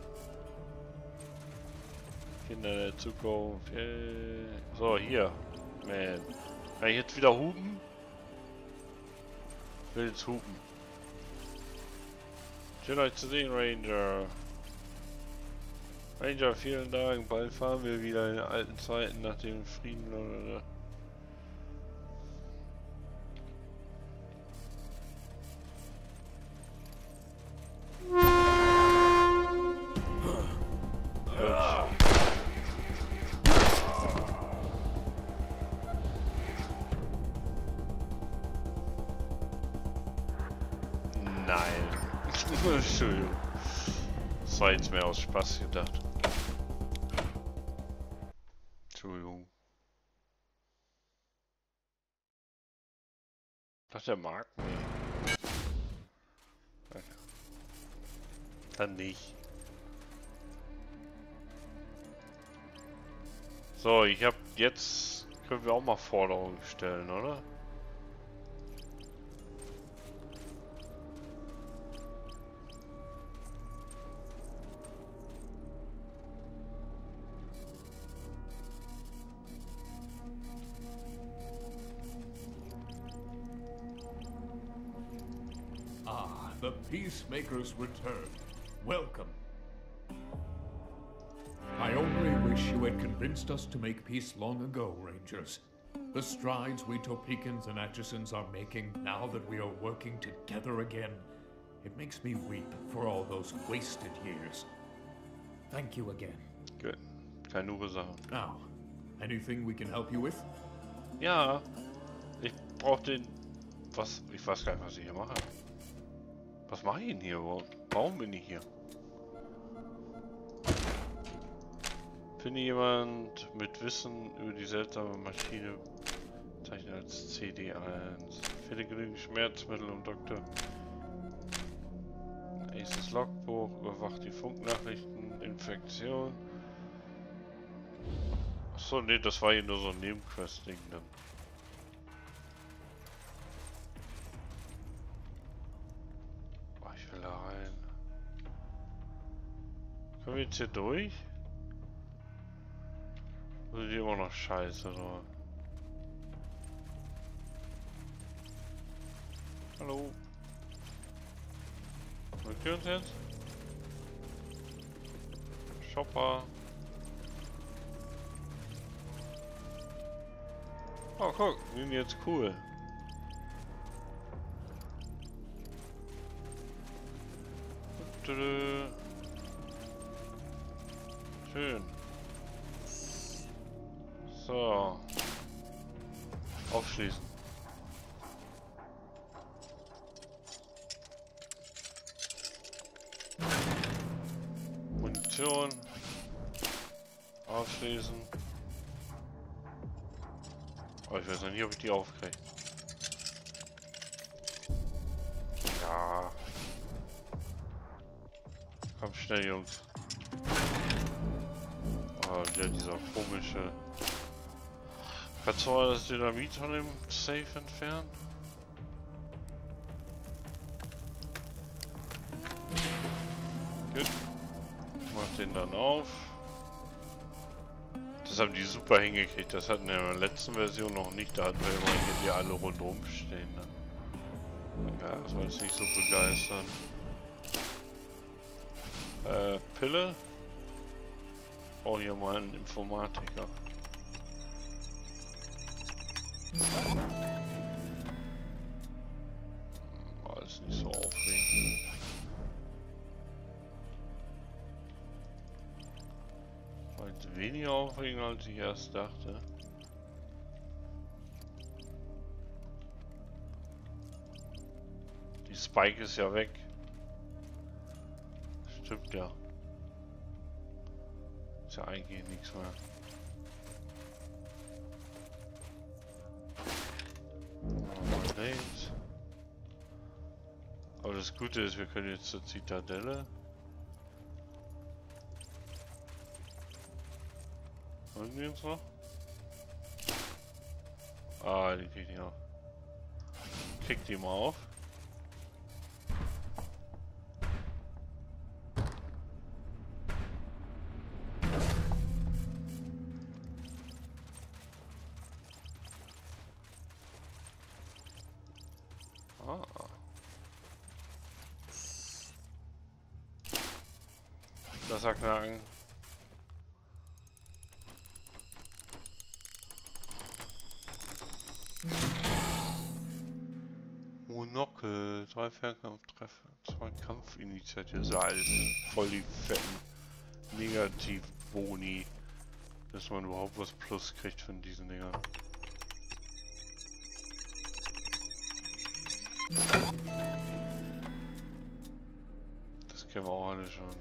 Kinder der Zukunft. Äh, so, hier. Man. Kann ich jetzt wieder hupen? Ich will jetzt hupen. Schön euch zu sehen, Ranger. Ranger, vielen Dank. Bald fahren wir wieder in den alten Zeiten nach dem Frieden. Oder? Entschuldigung. Das war jetzt mehr aus Spaß gedacht. Entschuldigung. Ach, der mag mich. Okay. Dann nicht. So, ich hab jetzt... Können wir auch mal Forderungen stellen, oder?
The Peacemakers return. Welcome. I only wish you had convinced us to make peace long ago, Rangers. The strides we Topekans and Atchisons are making now that we are working together again, it makes me weep for all those wasted years. Thank you again.
Good. Keine Ursache.
Now, anything we can help you with?
Ja. Ich brauche den... Was? Ich weiß gar nicht, was ich hier mache. Was mache ich denn hier überhaupt? Warum bin ich hier? Finde jemand mit Wissen über die seltsame Maschine zeichnet als C D eins. Finde genügend Schmerzmittel um Doktor Aces Logbuch, überwacht die Funknachrichten, Infektion. Achso, nee, das war hier nur so ein Nebenquest-Ding dann. Ich will da rein. Können wir jetzt hier durch? Oder ist die immer noch scheiße, oder? Hallo? Wollt ihr uns jetzt? Shopper. Oh, guck, wir sind jetzt cool. Schön. So. Aufschließen. Munition. Aufschließen. Oh, ich weiß noch nicht, ob ich die aufkriege. Ja. Komm schnell, Jungs. Oh, wieder dieser komische... Kannst du mal das Dynamit von dem Safe entfernen? Gut. Ich mach den dann auf. Das haben die super hingekriegt. Das hatten wir in der letzten Version noch nicht. Da hatten wir immer hier alle rundherum stehen. Ne? Ja, das war jetzt nicht so begeisternd. Äh, Pille. Oh, hier mal einen Informatiker. War ist nicht so aufregend. War jetzt weniger aufregend, als ich erst dachte. Die Spike ist ja weg. Stimmt ja. Ist ja eigentlich nichts mehr. Links. Aber das Gute ist, wir können jetzt zur Zitadelle. Irgendwie uns noch? Ah, die kriegt die auf. Kriegt die mal auf. Knacken. Monokel, drei Fernkampftreffer, zwei Kampfinitiative, so alles voll die fetten Negativ-Boni, dass man überhaupt was Plus kriegt von diesen Dingern. Das kennen wir auch alle schon.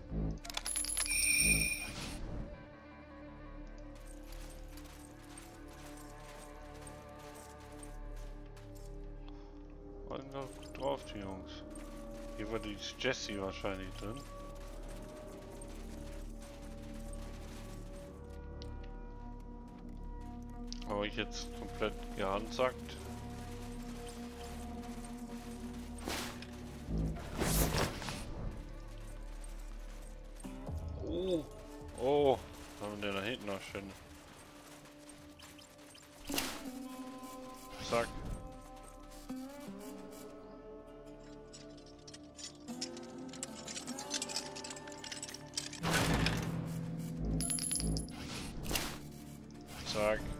Warten wir drauf, die Jungs. Hier war die Jessie wahrscheinlich drin. Aber ich jetzt komplett gehandsackt. Oh, oh, haben wir denn da hinten noch schön. Zack. Zack.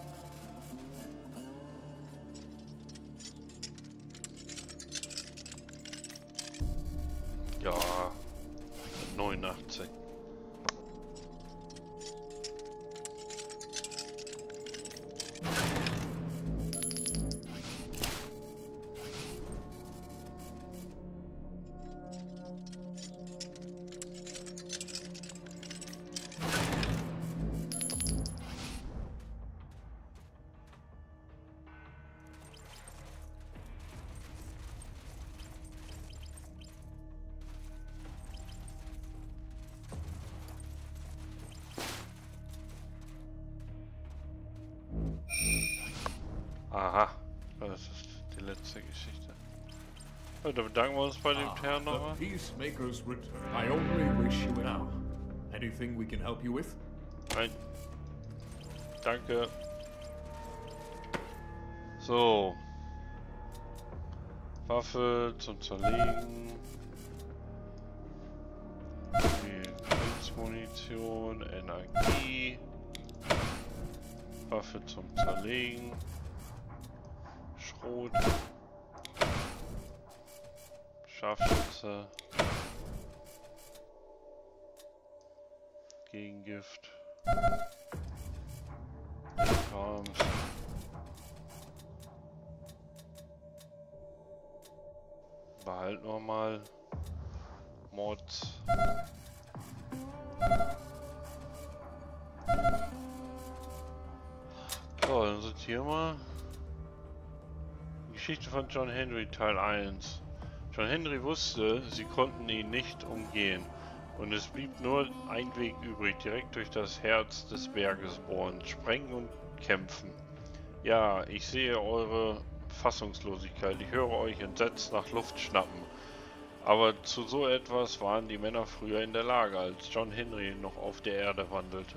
Ja, neunundachtzig. Aha, das ist die letzte Geschichte. Ja, da bedanken wir uns bei dem Herrn nochmal.
Peacemakers return. I only wish you well. Anything we can help you with?
Nein. Danke. So. Waffe zum Zerlegen. Munition, Energie. Waffe zum Zerlegen. Schrot. Scharfschütze. Gegengift. Arms. Behalten wir mal. Mods. So, dann sind hier mal Geschichte von John Henry Teil eins. John Henry wusste, sie konnten ihn nicht umgehen und es blieb nur ein Weg übrig, direkt durch das Herz des Berges bohren, sprengen und kämpfen. Ja, ich sehe eure Fassungslosigkeit, ich höre euch entsetzt nach Luft schnappen. Aber zu so etwas waren die Männer früher in der Lage, als John Henry noch auf der Erde wandelte.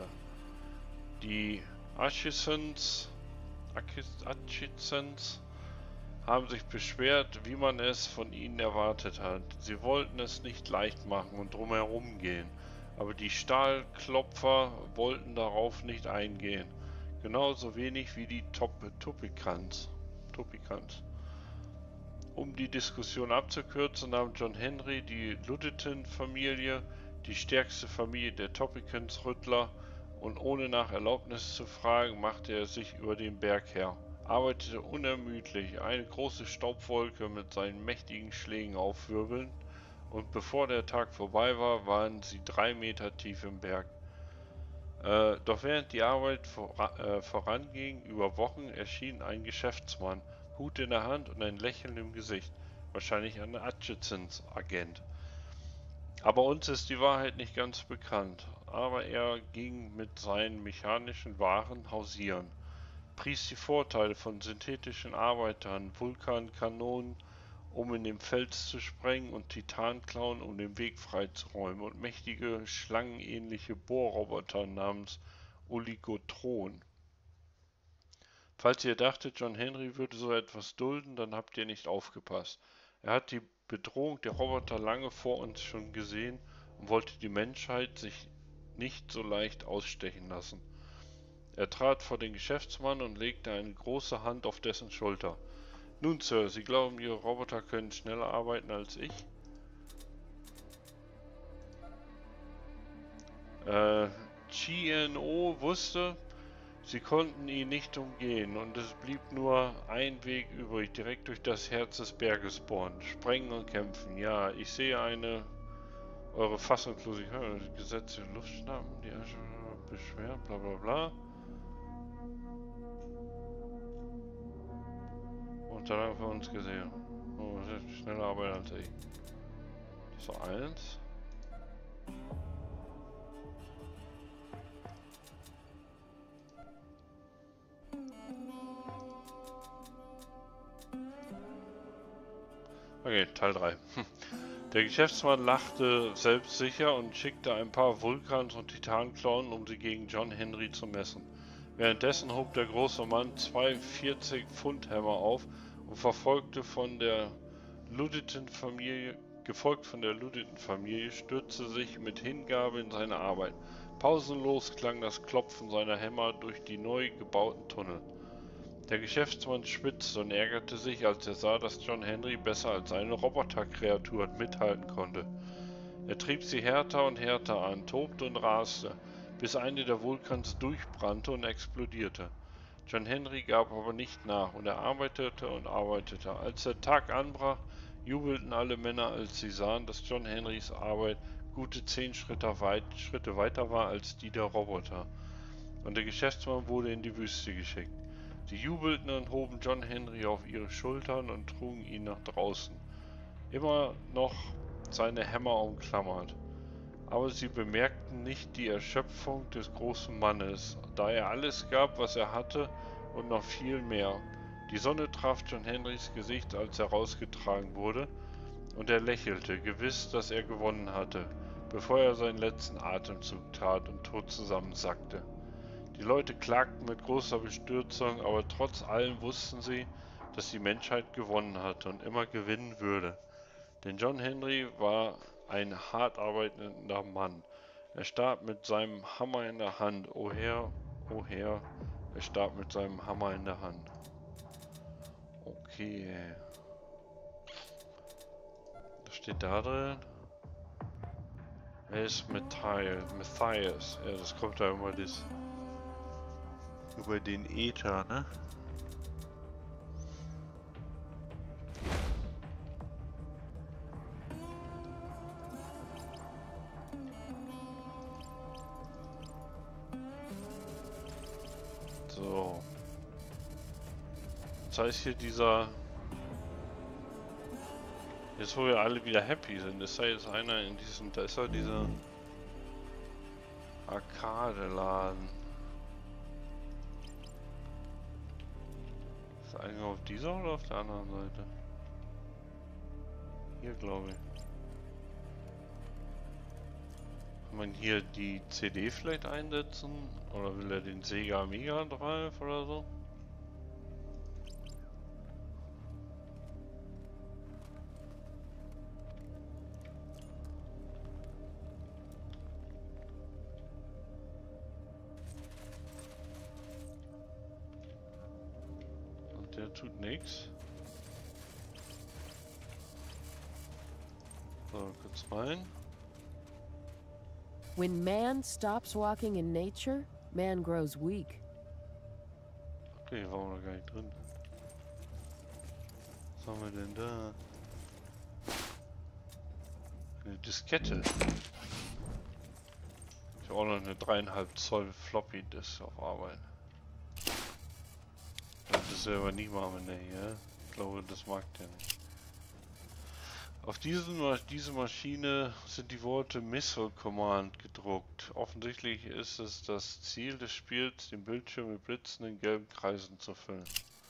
Die Atchisons, Atchisons haben sich beschwert, wie man es von ihnen erwartet hat. Sie wollten es nicht leicht machen und drumherum gehen, aber die Stahlklopfer wollten darauf nicht eingehen. Genauso wenig wie die Topicans. Topicans. Um die Diskussion abzukürzen, nahm John Henry die Ludington-Familie, die stärkste Familie der Topicans-Rüttler, und ohne nach Erlaubnis zu fragen, machte er sich über den Berg her, arbeitete unermüdlich, eine große Staubwolke mit seinen mächtigen Schlägen aufwirbeln, und bevor der Tag vorbei war, waren sie drei Meter tief im Berg. Äh, doch während die Arbeit vor, äh, voranging, über Wochen erschien ein Geschäftsmann, Hut in der Hand und ein Lächeln im Gesicht, wahrscheinlich ein Atchisons-Agent. Aber uns ist die Wahrheit nicht ganz bekannt, aber er ging mit seinen mechanischen Waren hausieren, pries die Vorteile von synthetischen Arbeitern, Vulkankanonen, um in den Fels zu sprengen, und Titanklauen, um den Weg freizuräumen, und mächtige, schlangenähnliche Bohrroboter namens Oligotron. Falls ihr dachtet, John Henry würde so etwas dulden, dann habt ihr nicht aufgepasst. Er hat die Bedrohung der Roboter lange vor uns schon gesehen und wollte die Menschheit sich nicht so leicht ausstechen lassen. Er trat vor den Geschäftsmann und legte eine große Hand auf dessen Schulter. Nun, Sir, Sie glauben, Ihre Roboter können schneller arbeiten als ich? Äh, G N O wusste, sie konnten ihn nicht umgehen, und es blieb nur ein Weg übrig, direkt durch das Herz des Berges bohren, sprengen und kämpfen. Ja, ich sehe eine, eure Fassungslosigkeit, Gesetze, Luftschnappen, die Asche, Beschwer, bla bla bla. Und dann haben wir uns gesehen. Oh, schneller arbeiten als ich. Das war eins. Okay, Teil drei. Der Geschäftsmann lachte selbstsicher und schickte ein paar Vulkans und Titanklauen, um sie gegen John Henry zu messen. Währenddessen hob der große Mann zwei vierzig Pfund Hämmer auf und verfolgte von der Ludington-Familie, gefolgt von der Ludington-Familie, stürzte sich mit Hingabe in seine Arbeit. Pausenlos klang das Klopfen seiner Hämmer durch die neu gebauten Tunnel. Der Geschäftsmann schwitzte und ärgerte sich, als er sah, dass John Henry besser als seine Roboterkreaturen mithalten konnte. Er trieb sie härter und härter an, tobte und raste, bis eine der Vulkans durchbrannte und explodierte. John Henry gab aber nicht nach, und er arbeitete und arbeitete. Als der Tag anbrach, jubelten alle Männer, als sie sahen, dass John Henrys Arbeit gute zehn Schritte, weit, Schritte weiter war als die der Roboter. Und der Geschäftsmann wurde in die Wüste geschickt. Sie jubelten und hoben John Henry auf ihre Schultern und trugen ihn nach draußen, immer noch seine Hämmer umklammert. Aber sie bemerkten nicht die Erschöpfung des großen Mannes, da er alles gab, was er hatte, und noch viel mehr. Die Sonne traf John Henrys Gesicht, als er rausgetragen wurde, und er lächelte, gewiss, dass er gewonnen hatte, bevor er seinen letzten Atemzug tat und tot zusammensackte. Die Leute klagten mit großer Bestürzung, aber trotz allem wussten sie, dass die Menschheit gewonnen hatte und immer gewinnen würde. Denn John Henry war ein hart arbeitender Mann. Er starb mit seinem Hammer in der Hand. O Herr, o Herr, er starb mit seinem Hammer in der Hand. Okay. Was steht da drin? Wer ist Matthias? Matthias. Ja, das kommt da immer das über den Äther, ne? So. Das heißt hier dieser... Jetzt wo wir alle wieder happy sind, ist da jetzt einer in diesem... Da ist ja dieser... Arcade-Laden. Ist eigentlich auf dieser oder auf der anderen Seite? Hier glaube ich. Kann man hier die C D vielleicht einsetzen? Oder will er den Sega Mega Drive oder so? tut nichts. So, kurz rein.
When man stops walking in nature, man grows weak.
Okay, hier waren wir noch gar nicht drin. Was haben wir denn da? Eine Diskette. Ich habe auch noch eine dreieinhalb Zoll Floppy Disk auf Arbeit. Das ist ja aber nie mal mit der hier. Ich glaube, das mag der nicht. Auf diesen, diese Maschine sind die Worte Missile Command gedruckt. Offensichtlich ist es das Ziel des Spiels, den Bildschirm mit blitzenden gelben Kreisen zu füllen.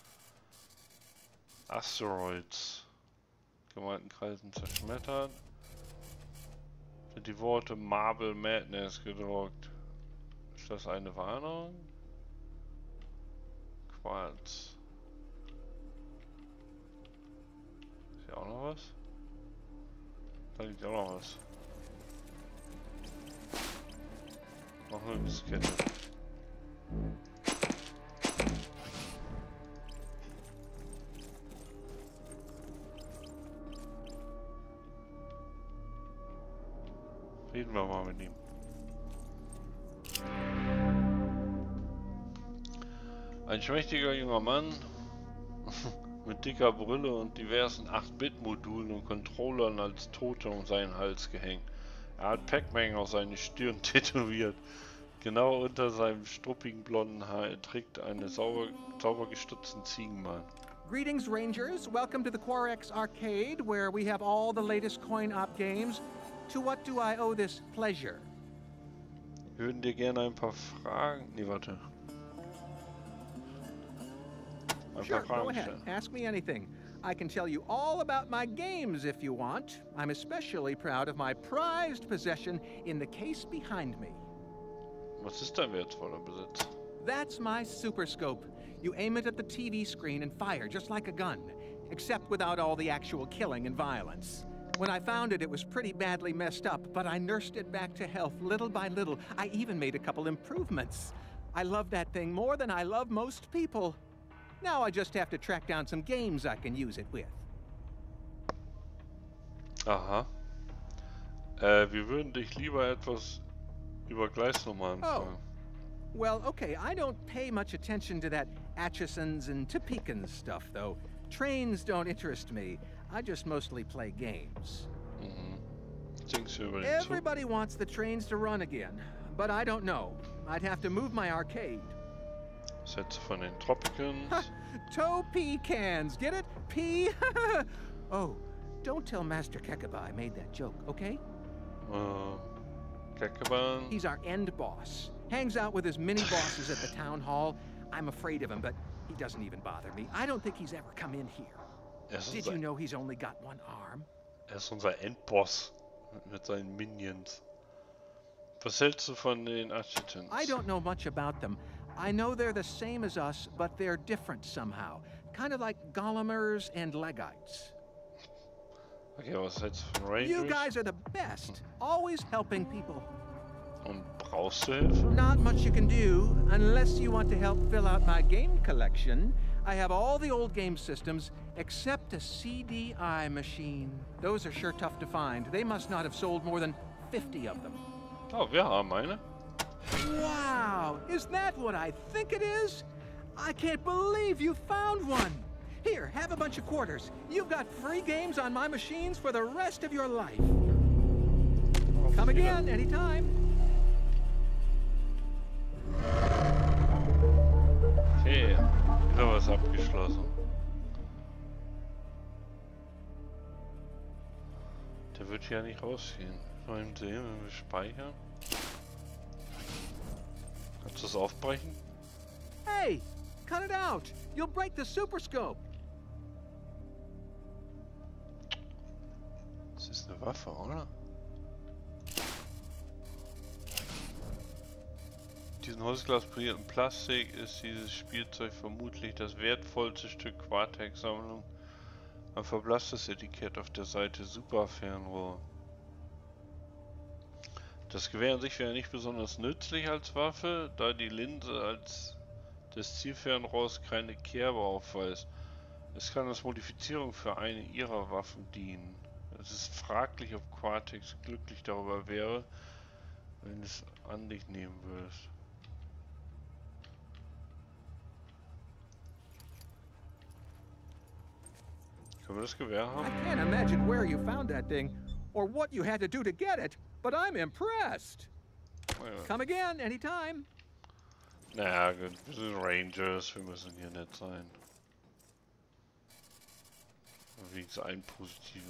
Asteroids. Gemeinten Kreisen zerschmettert. Sind die Worte Marble Madness gedruckt. Ist das eine Warnung? Quarz. Ist hier auch noch was? Da liegt auch noch was. Noch eine Diskette. Reden wir mal mit ihm. Ein schmächtiger junger Mann mit dicker Brille und diversen acht Bit Modulen und Controllern als Tote um seinen Hals gehängt. Er hat Pac-Man auf seine Stirn tätowiert. Genau unter seinem struppigen blonden Haar trägt eine sauber, sauber gestutzten Ziegenmann.
Greetings, Rangers. Welcome to the Quarex Arcade, where we have all the latest coin-op games. To what do I owe this pleasure?
Wir würden dir gerne ein paar Fragen... Nee, warte. Ein
Sure,
paar Fragen
go ahead.
stellen.
Ask me anything. I can tell you all about my games if you want. I'm especially proud of my prized possession in the case behind me.
Was ist dein wertvoller Besitz?
That's my Super Scope. You aim it at the T V screen and fire just like a gun, except without all the actual killing and violence. When I found it, it was pretty badly messed up, but I nursed it back to health little by little. I even made a couple improvements. I love that thing more than I love most people. Now I just have to track down some games I can use it with.
Aha. Äh, wir würden dich lieber etwas über Gleisnummern
Oh.
fragen.
Well, okay, I don't pay much attention to that Atchisons and Topekans stuff, though. Trains don't interest me. I just mostly play games.
Mhm. Denkst du über den Zug?
Everybody wants the trains to run again, but I don't know. I'd have to move my arcade.
Sätze von den Tropicans.
Topekans, get it? P? Oh, don't tell Master Kekabai I made that joke, okay?
Äh, Kekaban.
He's our end boss. Hangs out with his mini-bosses at the town hall. I'm afraid of him, but he doesn't even bother me. I don't think he's ever come in here.
Er ist
Did
unser,
you know he's only got one arm?
er ist unser Endboss mit seinen Minions. Was hältst du von den Architects?
I don't know much about them. I know they're the same as us, but they're different somehow. Kind of like Gollemers and Legites.
Okay, was hältst du von Rangers?
You guys are the best, always helping people.
Und brauchst du Hilfe?
Not much you can do, unless you want to help fill out my game collection. I have all the old game systems, except a C D I machine. Those are sure tough to find. They must not have sold more than fifty of them.
Oh, wir haben eine.
Wow, is that what I think it is? I can't believe you found one. Here, have a bunch of quarters. You've got free games on my machines for the rest of your life. Come again, anytime.
Okay, wieder was abgeschlossen. Der wird ja nicht rausgehen. Mal eben sehen, wenn wir speichern. Kannst du es aufbrechen?
Hey, cut it out. You'll break the Super Scope.
Das ist eine Waffe, oder? Diesen holzglaspolierten Plastik ist dieses Spielzeug vermutlich das wertvollste Stück Quartex-Sammlung. Ein verblasstes Etikett auf der Seite Super-Fernrohr. Das Gewehr an sich wäre nicht besonders nützlich als Waffe, da die Linse als des Zielfernrohrs keine Kerbe aufweist. Es kann als Modifizierung für eine ihrer Waffen dienen. Es ist fraglich, ob Quatex glücklich darüber wäre, wenn es an dich nehmen würdest. Können wir das Gewehr haben?
I can't imagine where you found that thing, or what you had to do to get it, but I'm impressed.
Ja.
Come again, anytime.
Naja, gut, wir sind Rangers, wir müssen hier nett sein. Wenigstens einen positiven.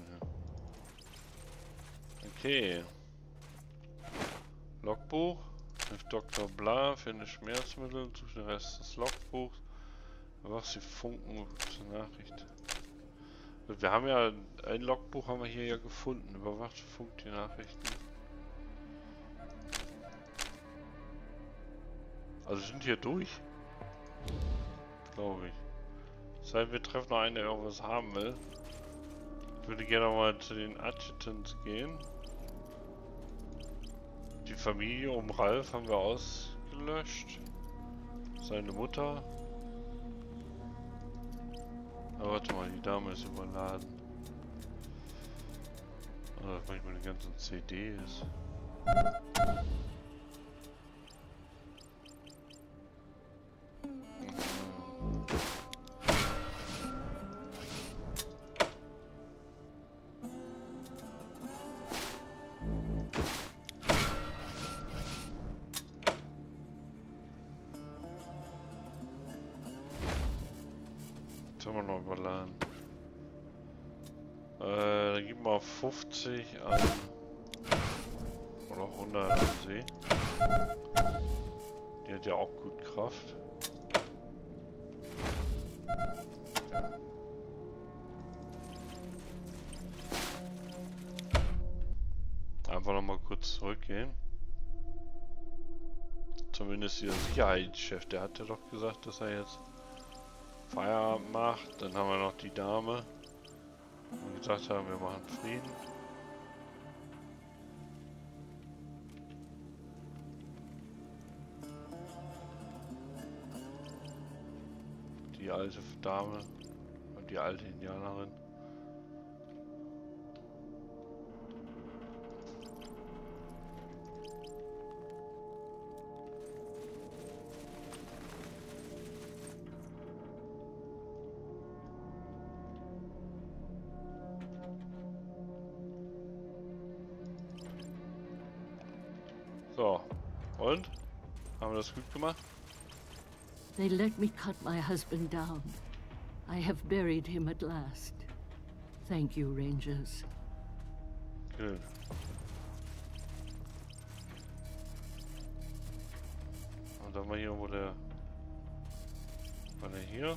Okay. Logbuch. Hilft Doktor Bla, finde Schmerzmittel, suche den Rest des Logbuchs. Was sie funken zur Nachricht. Wir haben ja ein Logbuch haben wir hier ja gefunden. Überwacht funkt die Nachrichten. Also sind hier durch. Glaube ich. Das heißt, wir treffen noch einen, der irgendwas haben will. Ich würde gerne mal zu den Adjutants gehen. Die Familie um Ralph haben wir ausgelöscht. Seine Mutter. Aber warte mal, die Dame ist überladen. Oder manchmal die ganzen C Ds. Haben wir noch überladen. Äh, dann geben wir fünfzig an. Oder hundert an See. Die hat ja auch gut Kraft. Einfach noch mal kurz zurückgehen. Zumindest der Sicherheitschef, der hatte doch gesagt, dass er jetzt Feierabend macht. Dann haben wir noch die Dame, die gesagt haben, wir machen Frieden. Die alte Dame und die alte Indianerin. So, und? Haben wir das gut gemacht?
They let me cut my husband down. I have buried him at last. Thank you, Rangers.
Good. Und dann war hier irgendwo der... War der hier?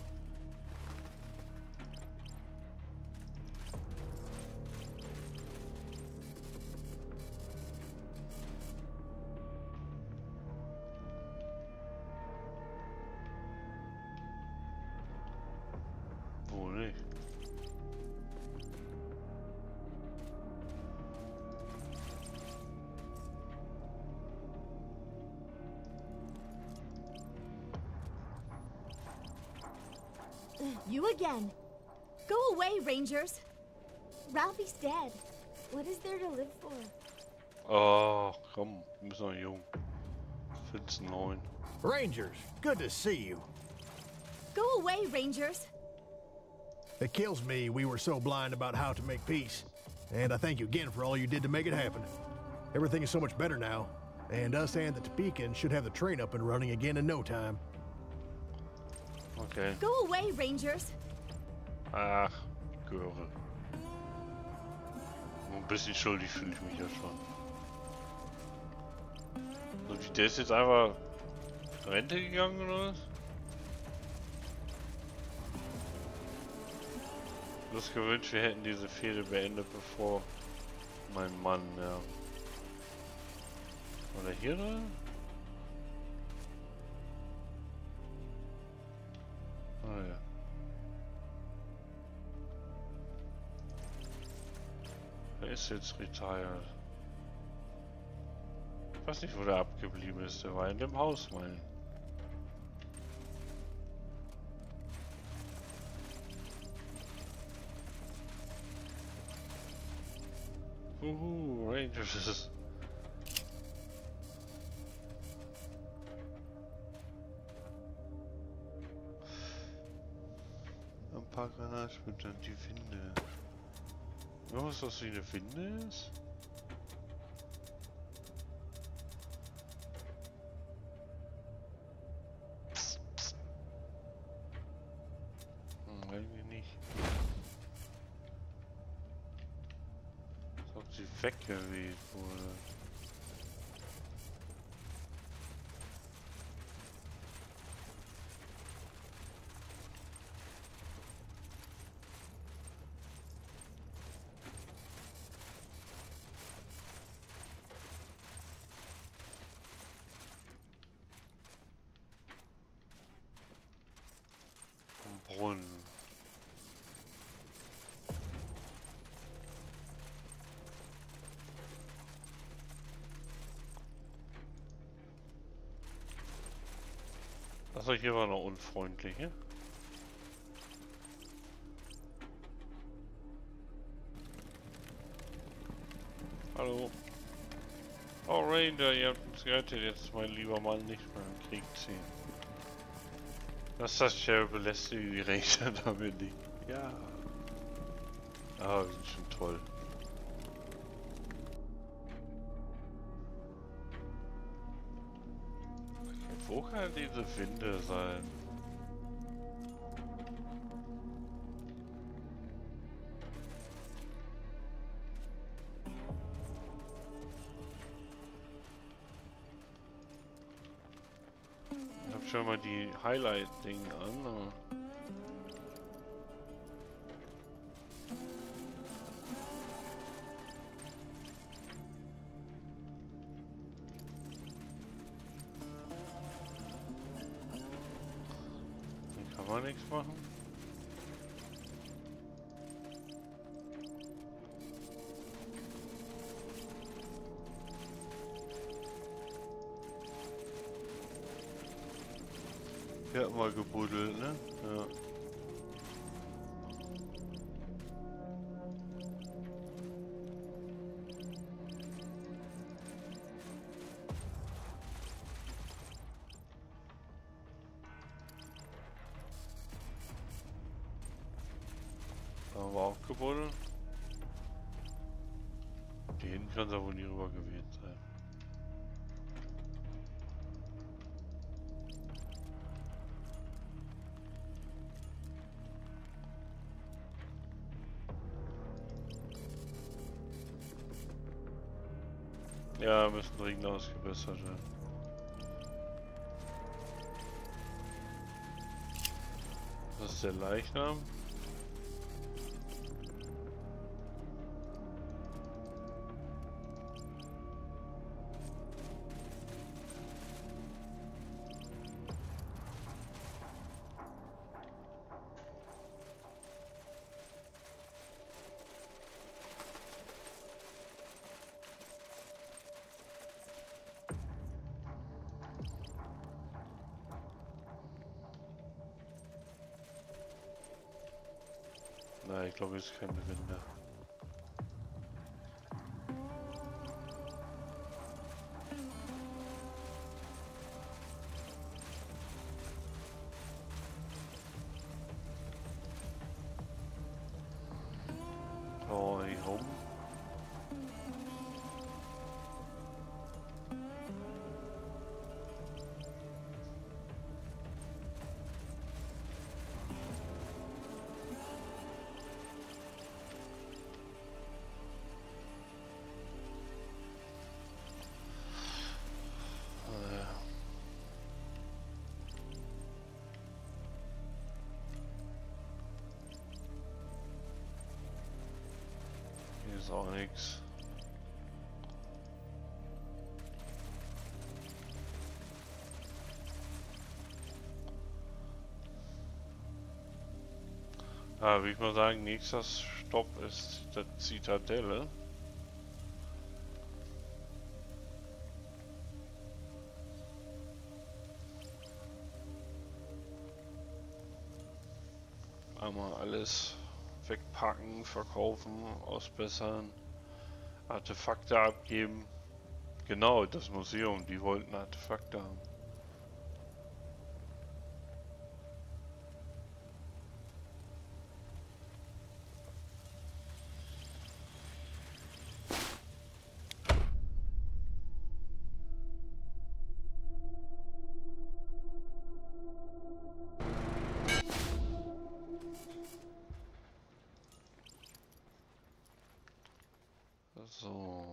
You again. Go away, Rangers. Ralphie's dead. What is there to live for?
Oh, komm, du bist noch jung. vierzehn.
Rangers, good to see you.
Go away, Rangers.
It kills me we were so blind about how to make peace. And I thank you again for all you did to make it happen. Everything is so much better now. And us and the Topekans should have the train up and running again in no time.
Okay.
Go away, Rangers.
Ach, Göre. Ein bisschen schuldig fühle ich mich ja schon. So, wie der ist jetzt einfach Rente gegangen oder was? Bloß gewünscht, wir hätten diese Fehde beendet, bevor mein Mann, ja. Oder hier drin? Ah ja. Er ist jetzt retired. Ich weiß nicht, wo der abgeblieben ist. Der war in dem Haus, mein. Uhu, Rangers. Ein paar Granaten mit dann die Winde. Ja, was das wie eine Winde ist? Hm, eigentlich nicht. Als ob sie weggeweht wurde. Brunnen. Achso, hier war noch unfreundliche. Hallo. Oh Ranger, ihr habt uns gerettet, jetzt mein lieber Mann nicht mehr im Krieg ziehen. Das ist das Sheriff belästigt die Ranger damit nicht. Ja. Ah, wir sind schon toll. Wo kann diese Winde sein? Ich hab schon mal die Highlight-Ding an. Aber hier kann man nichts machen. Hier hat mal gebuddelt, ne? Ja. Da haben wir auch gebuddelt. Die hinten kann es ja wohl nie rüber geweht sein. Ja, müssen dringend ausgebessert werden. Das ist der Leichnam. Nein, ich glaube, es ist keine Winde. Oh, hier rum. Hier ist auch nichts. Ah, wie ich mal sagen, nächster Stopp ist der Zitadelle. Einmal alles wegpacken, verkaufen, ausbessern. Artefakte abgeben. Genau, das Museum, die wollten Artefakte haben. So.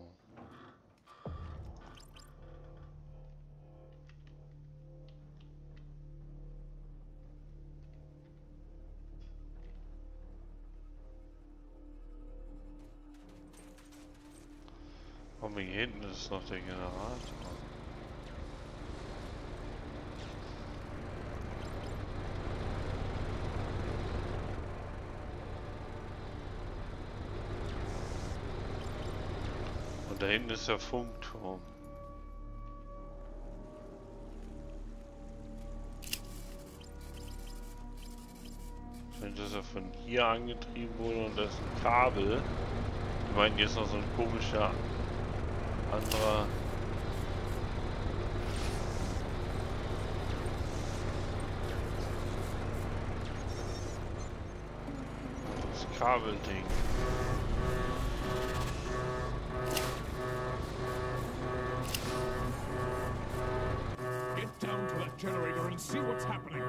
Und hier hinten ist noch der Generator. Und da hinten ist der Funkturm. Wenn das ja von hier angetrieben wurde und da ist ein Kabel. Ich meine, hier ist noch so ein komischer anderer. Das Kabelding.
Get down to that generator and see what's happening.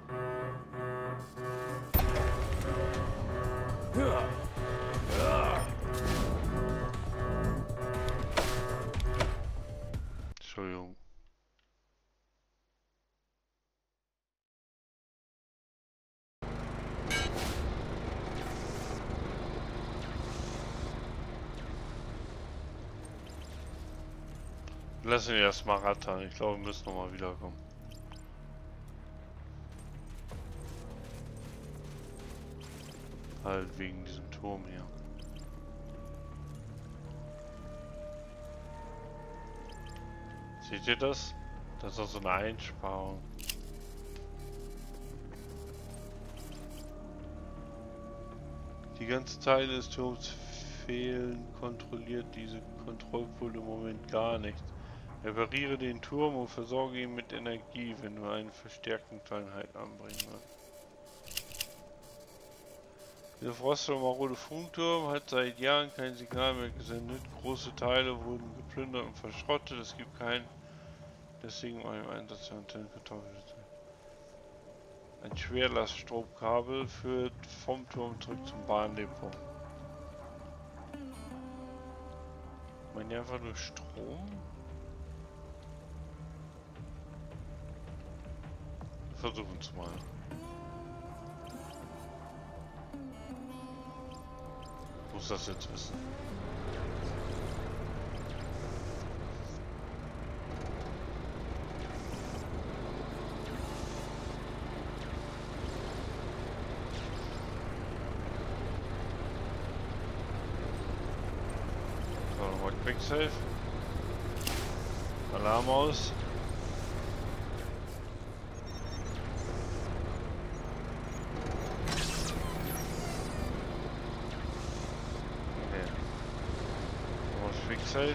Entschuldigung. Lassen wir erstmal rattern. Ich glaube, wir müssen noch mal wiederkommen. Halt wegen diesem Turm hier. Seht ihr das? Das ist auch so eine Einsparung. Die ganzen Teile des Turms fehlen. Kontrolliert diese Kontrollpult im Moment gar nicht. Repariere den Turm und versorge ihn mit Energie, wenn du eine Verstärkungseinheit anbringen willst. Der frostige marode Funkturm hat seit Jahren kein Signal mehr gesendet. Große Teile wurden geplündert und verschrottet. Es gibt keinen. Deswegen war im Einsatz der Antennenkartoffel. Ein Schwerlaststromkabel führt vom Turm zurück zum Bahndepot. Meinen die einfach nur Strom? Versuchen es mal. Ich muss das jetzt wissen. So, nochmal Quicksave. Alarm aus. Safe.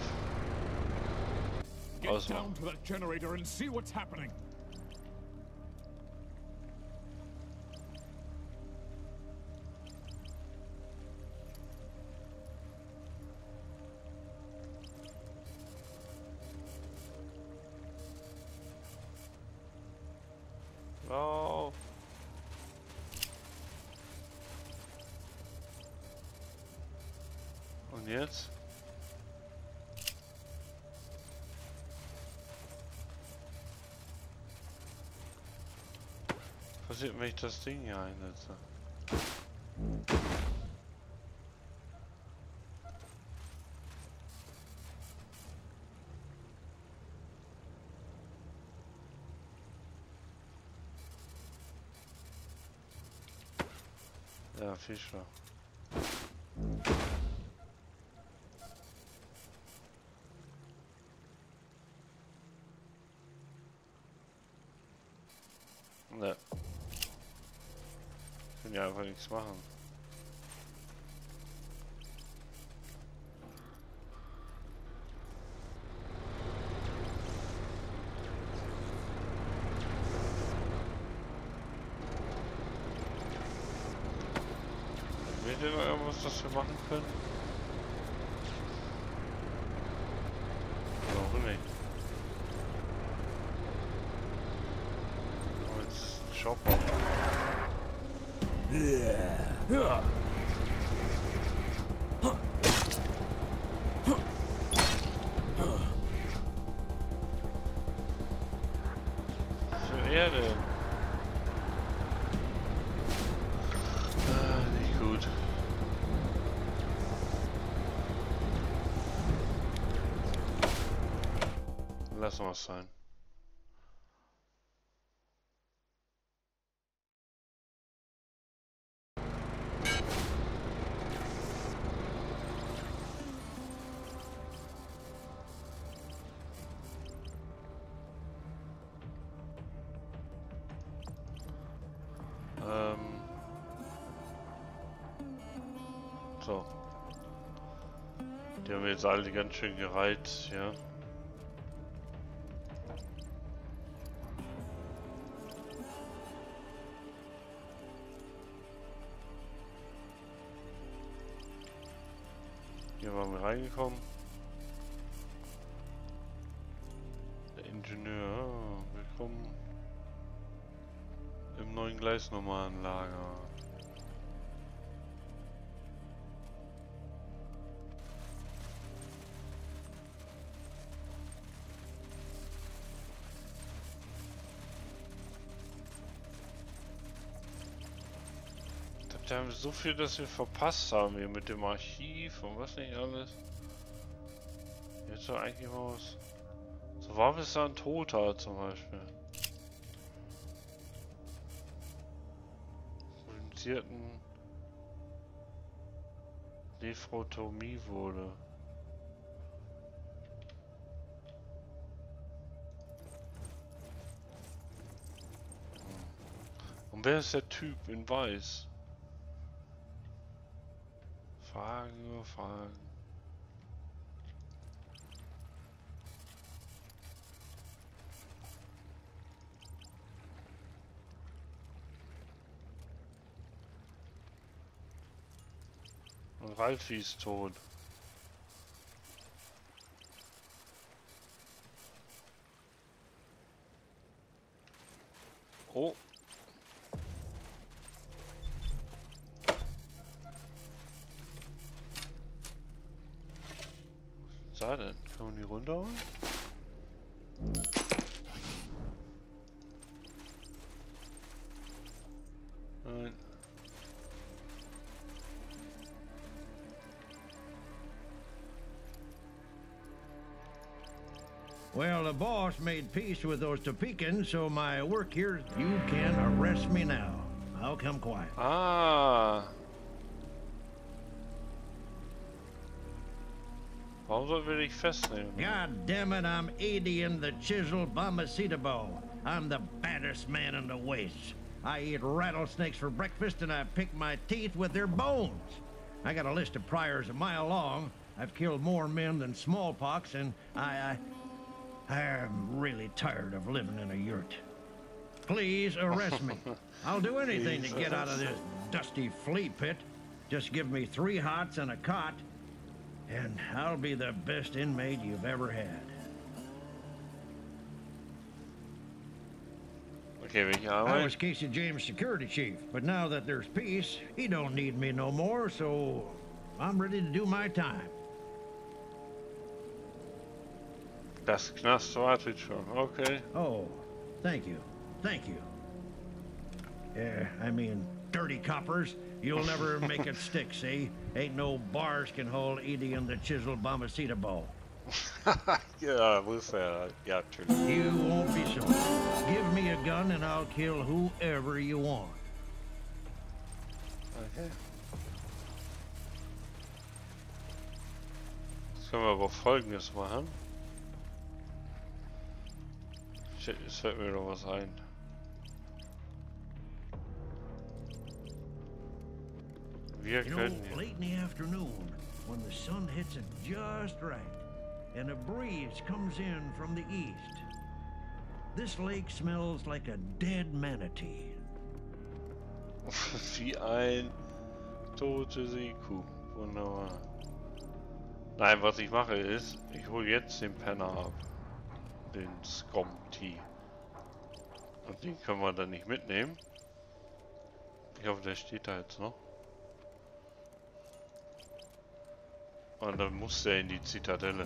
Get down to that generator and see what's happening.
Lauf. Und jetzt? Was passiert, wenn ich das Ding hier einsetze? Ja, Fischer. Ne. Ich kann ja einfach nichts machen. Seht ihr noch irgendwas, das wir machen können? Warum nicht? Oh, jetzt Chopper.
Ja.
Für Erde. Ah, nicht gut. Lassen wir es sein. Ähm. So. Die haben jetzt alle ganz schön gereizt, ja. Hier waren wir reingekommen. Der Ingenieur, oh, willkommen im neuen Gleisnummeranlager. Da haben wir so viel, dass wir verpasst haben hier mit dem Archiv und was nicht alles. Jetzt doch eigentlich mal was. So war bis da ein Toter zum Beispiel. Produzierten Nephrotomie wurde. Und wer ist der Typ in Weiß? Fragen über Fragen. Und Ralfi ist tot. Oh. Was ist da denn? Kann man die runterholen? Nein.
Well, the boss made peace with those Topekans, so my work here, you can arrest me now. I'll come quiet.
Ah. Warum sollten wir dich festnehmen?
God damn it, I'm Adian the Chisel Bombacetabo. I'm the baddest man in the Wastes. I eat rattlesnakes for breakfast and I pick my teeth with their bones. I got a list of priors a mile long. I've killed more men than smallpox, and I, I... I'm really tired of living in a yurt. Please arrest me. I'll do anything to get out of this dusty flea pit. Just give me three hots and a cot, and I'll be the best inmate you've ever had.
Okay, we
I was Casey James' security chief, but now that there's peace, he don't need me no more, so I'm ready to do my time.
Das Knast wartet schon, okay.
Oh, thank you. Thank you. Yeah, I mean, dirty coppers. You'll never make it stick, see? Ain't no bars can hold Edie and the Chisel Bombacetabo.
Ja, muss er. Ja, natürlich.
You won't be sorry. Give me a gun and I'll kill whoever you want.
Okay. Jetzt können wir aber Folgendes machen. Es fällt mir noch was ein. Wir
You know,
können...
late in the afternoon, when the sun hits it just right, and a breeze comes in from the east, this lake smells like a dead manatee.
Wie ein Tote Seekuh. Wunderbar. Nein, was ich mache ist, ich hole jetzt den Penner ab. Den Scomty. Und den können wir dann nicht mitnehmen. Ich hoffe, der steht da jetzt noch. Und dann muss der in die Zitadelle.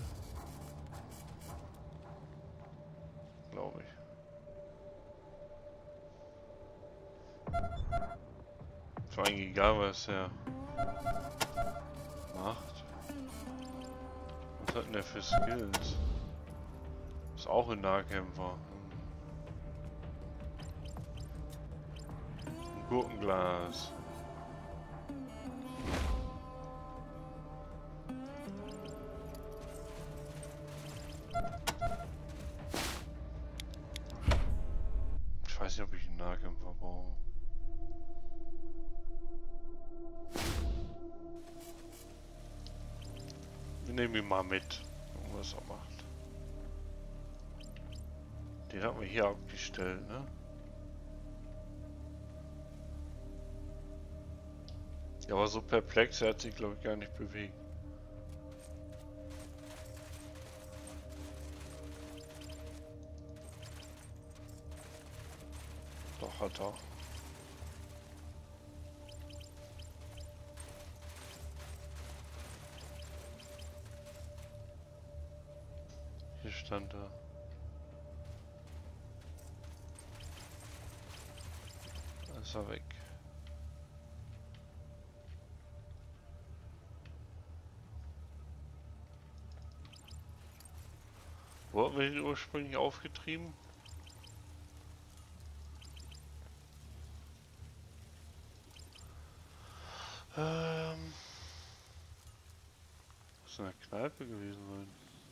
Glaube ich. Ist eigentlich egal, was er macht. Was hat denn der für Skills? Ist auch ein Nahkämpfer. Ein Gurkenglas. Ich weiß nicht, ob ich einen Nahkämpfer brauche. Wir nehmen ihn mal mit, was er macht. Den haben wir hier abgestellt, ne? Ja, aber so perplex, er hat sich, glaube ich, gar nicht bewegt. Doch, hat er. Hier stand er. Da ist er weg. Wo hatten wir den ursprünglich aufgetrieben? Ähm. Muss in der Kneipe gewesen sein.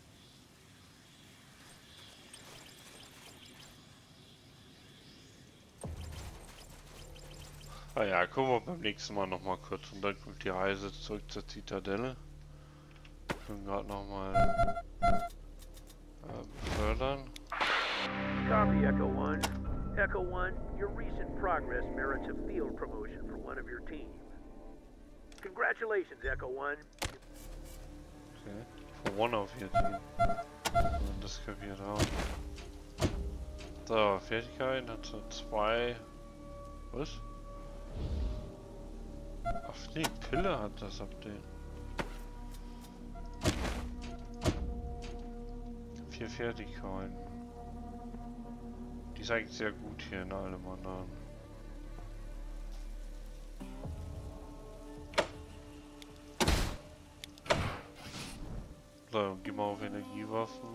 Ah ja, gucken wir beim nächsten Mal noch mal kurz und dann kommt die Reise zurück zur Zitadelle. Ich will gerade noch mal äh, befördern.
Copy, Echo One. Echo One, your recent progress merits a field promotion for one of your team. Congratulations, Echo One.
Okay, for one of your team. Und das kapiert auch. So, Fertigkeiten hat so zwei. Was? Ach nee, Pille hat das Update. Vier Fertigkeiten. Die ist eigentlich sehr gut hier in allem anderen. So, gehen wir auf Energiewaffen.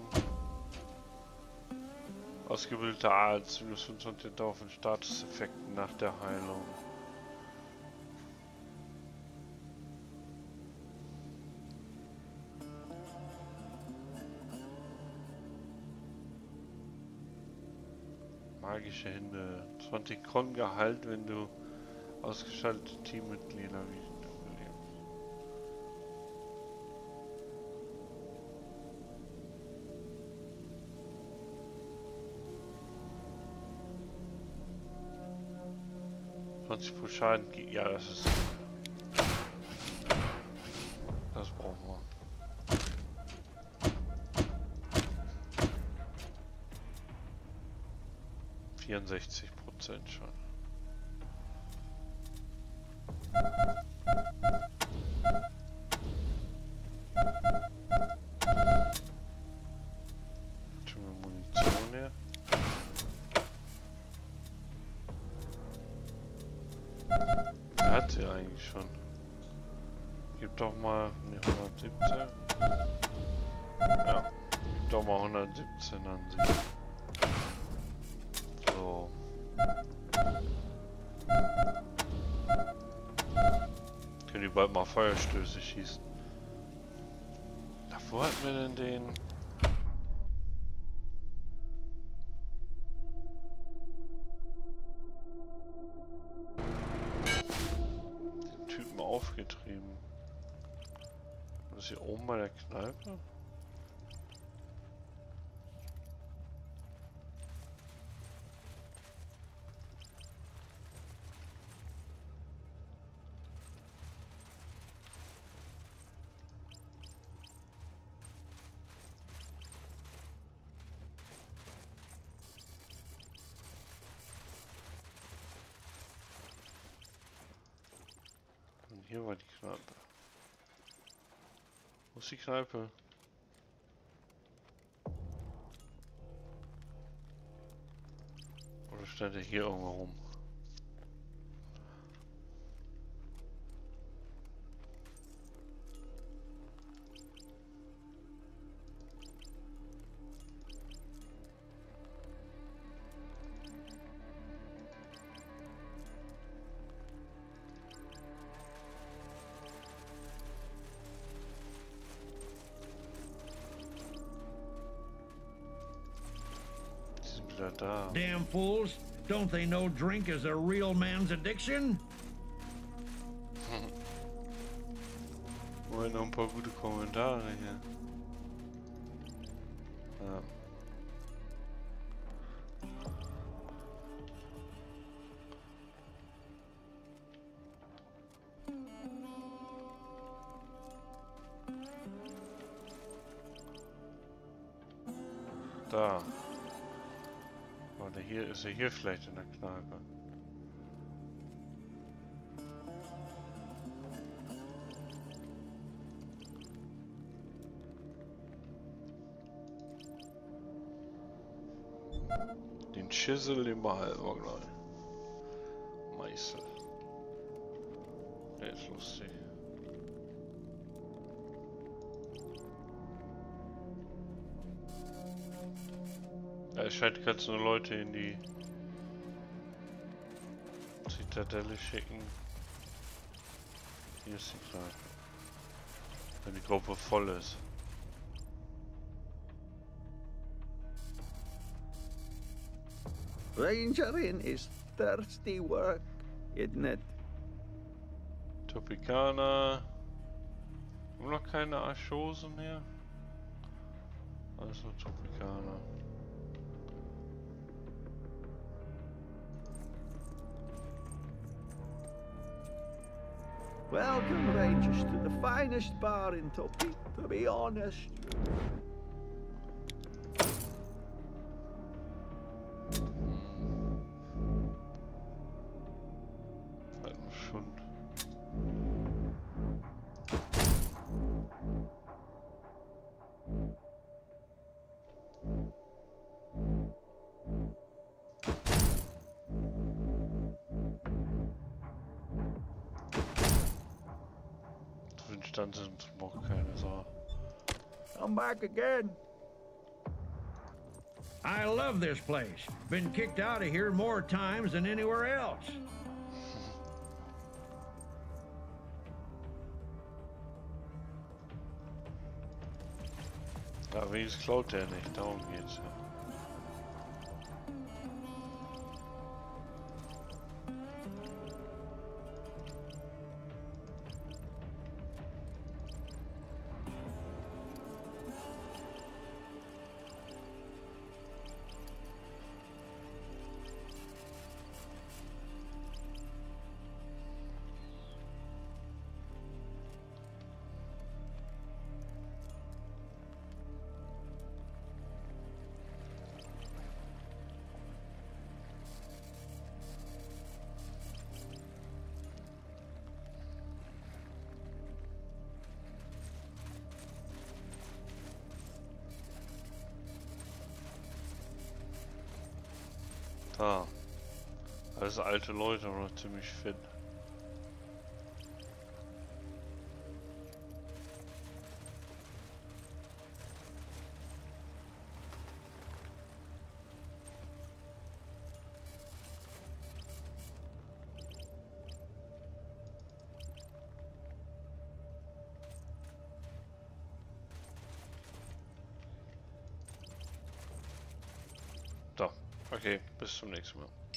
Ausgebildeter Arzt, minus fünfundzwanzig auf den Statuseffekten nach der Heilung. Magische Hände. zwanzig Kronen Gehalt, wenn du ausgeschaltete Teammitglieder wie du belebst. zwanzig pro Schaden. Ja, das ist. Das brauchen wir. vierundsechzig Prozent schon. Tun wir Munition her. Wer hat sie eigentlich schon? Gib doch mal ne, hundertsiebzehn. Ja, gib doch mal hundertsiebzehn an sich. So. Können die bald mal Feuerstöße schießen. Na, wo hatten wir denn den? Den Typen aufgetrieben. Was ist hier oben bei der Kneipe? Hier war die Kneipe. Wo ist die Kneipe? Oder stand er hier irgendwo rum? Da.
Damn fools! Don't they know drink is a real man's addiction?
Moment, noch ein paar gute Kommentare hier. Ja. Da. Oder hier ist er hier vielleicht in der Kneipe. Den Chisel im Halber gleich. Meißel. Der ist lustig. Ja, ich scheint ganz nur Leute in die Zitadelle schicken. Hier ist die Kneipe. Wenn die Gruppe voll ist.
Rangerin is thirsty work, isn't it?
Topikaner. Haben wir noch keine Archose mehr? Also Topikaner.
Welcome, Rangers, to the finest bar in Topeka, to be honest.
Dann sind noch keine Sau.
Come back again.
I love this place. Been kicked out of here more times than anywhere else.
Da wenigstens klaut der nicht, darum geht's ja. Ah, alles alte Leute, aber noch ziemlich fit. So, okay, bis zum nächsten Mal.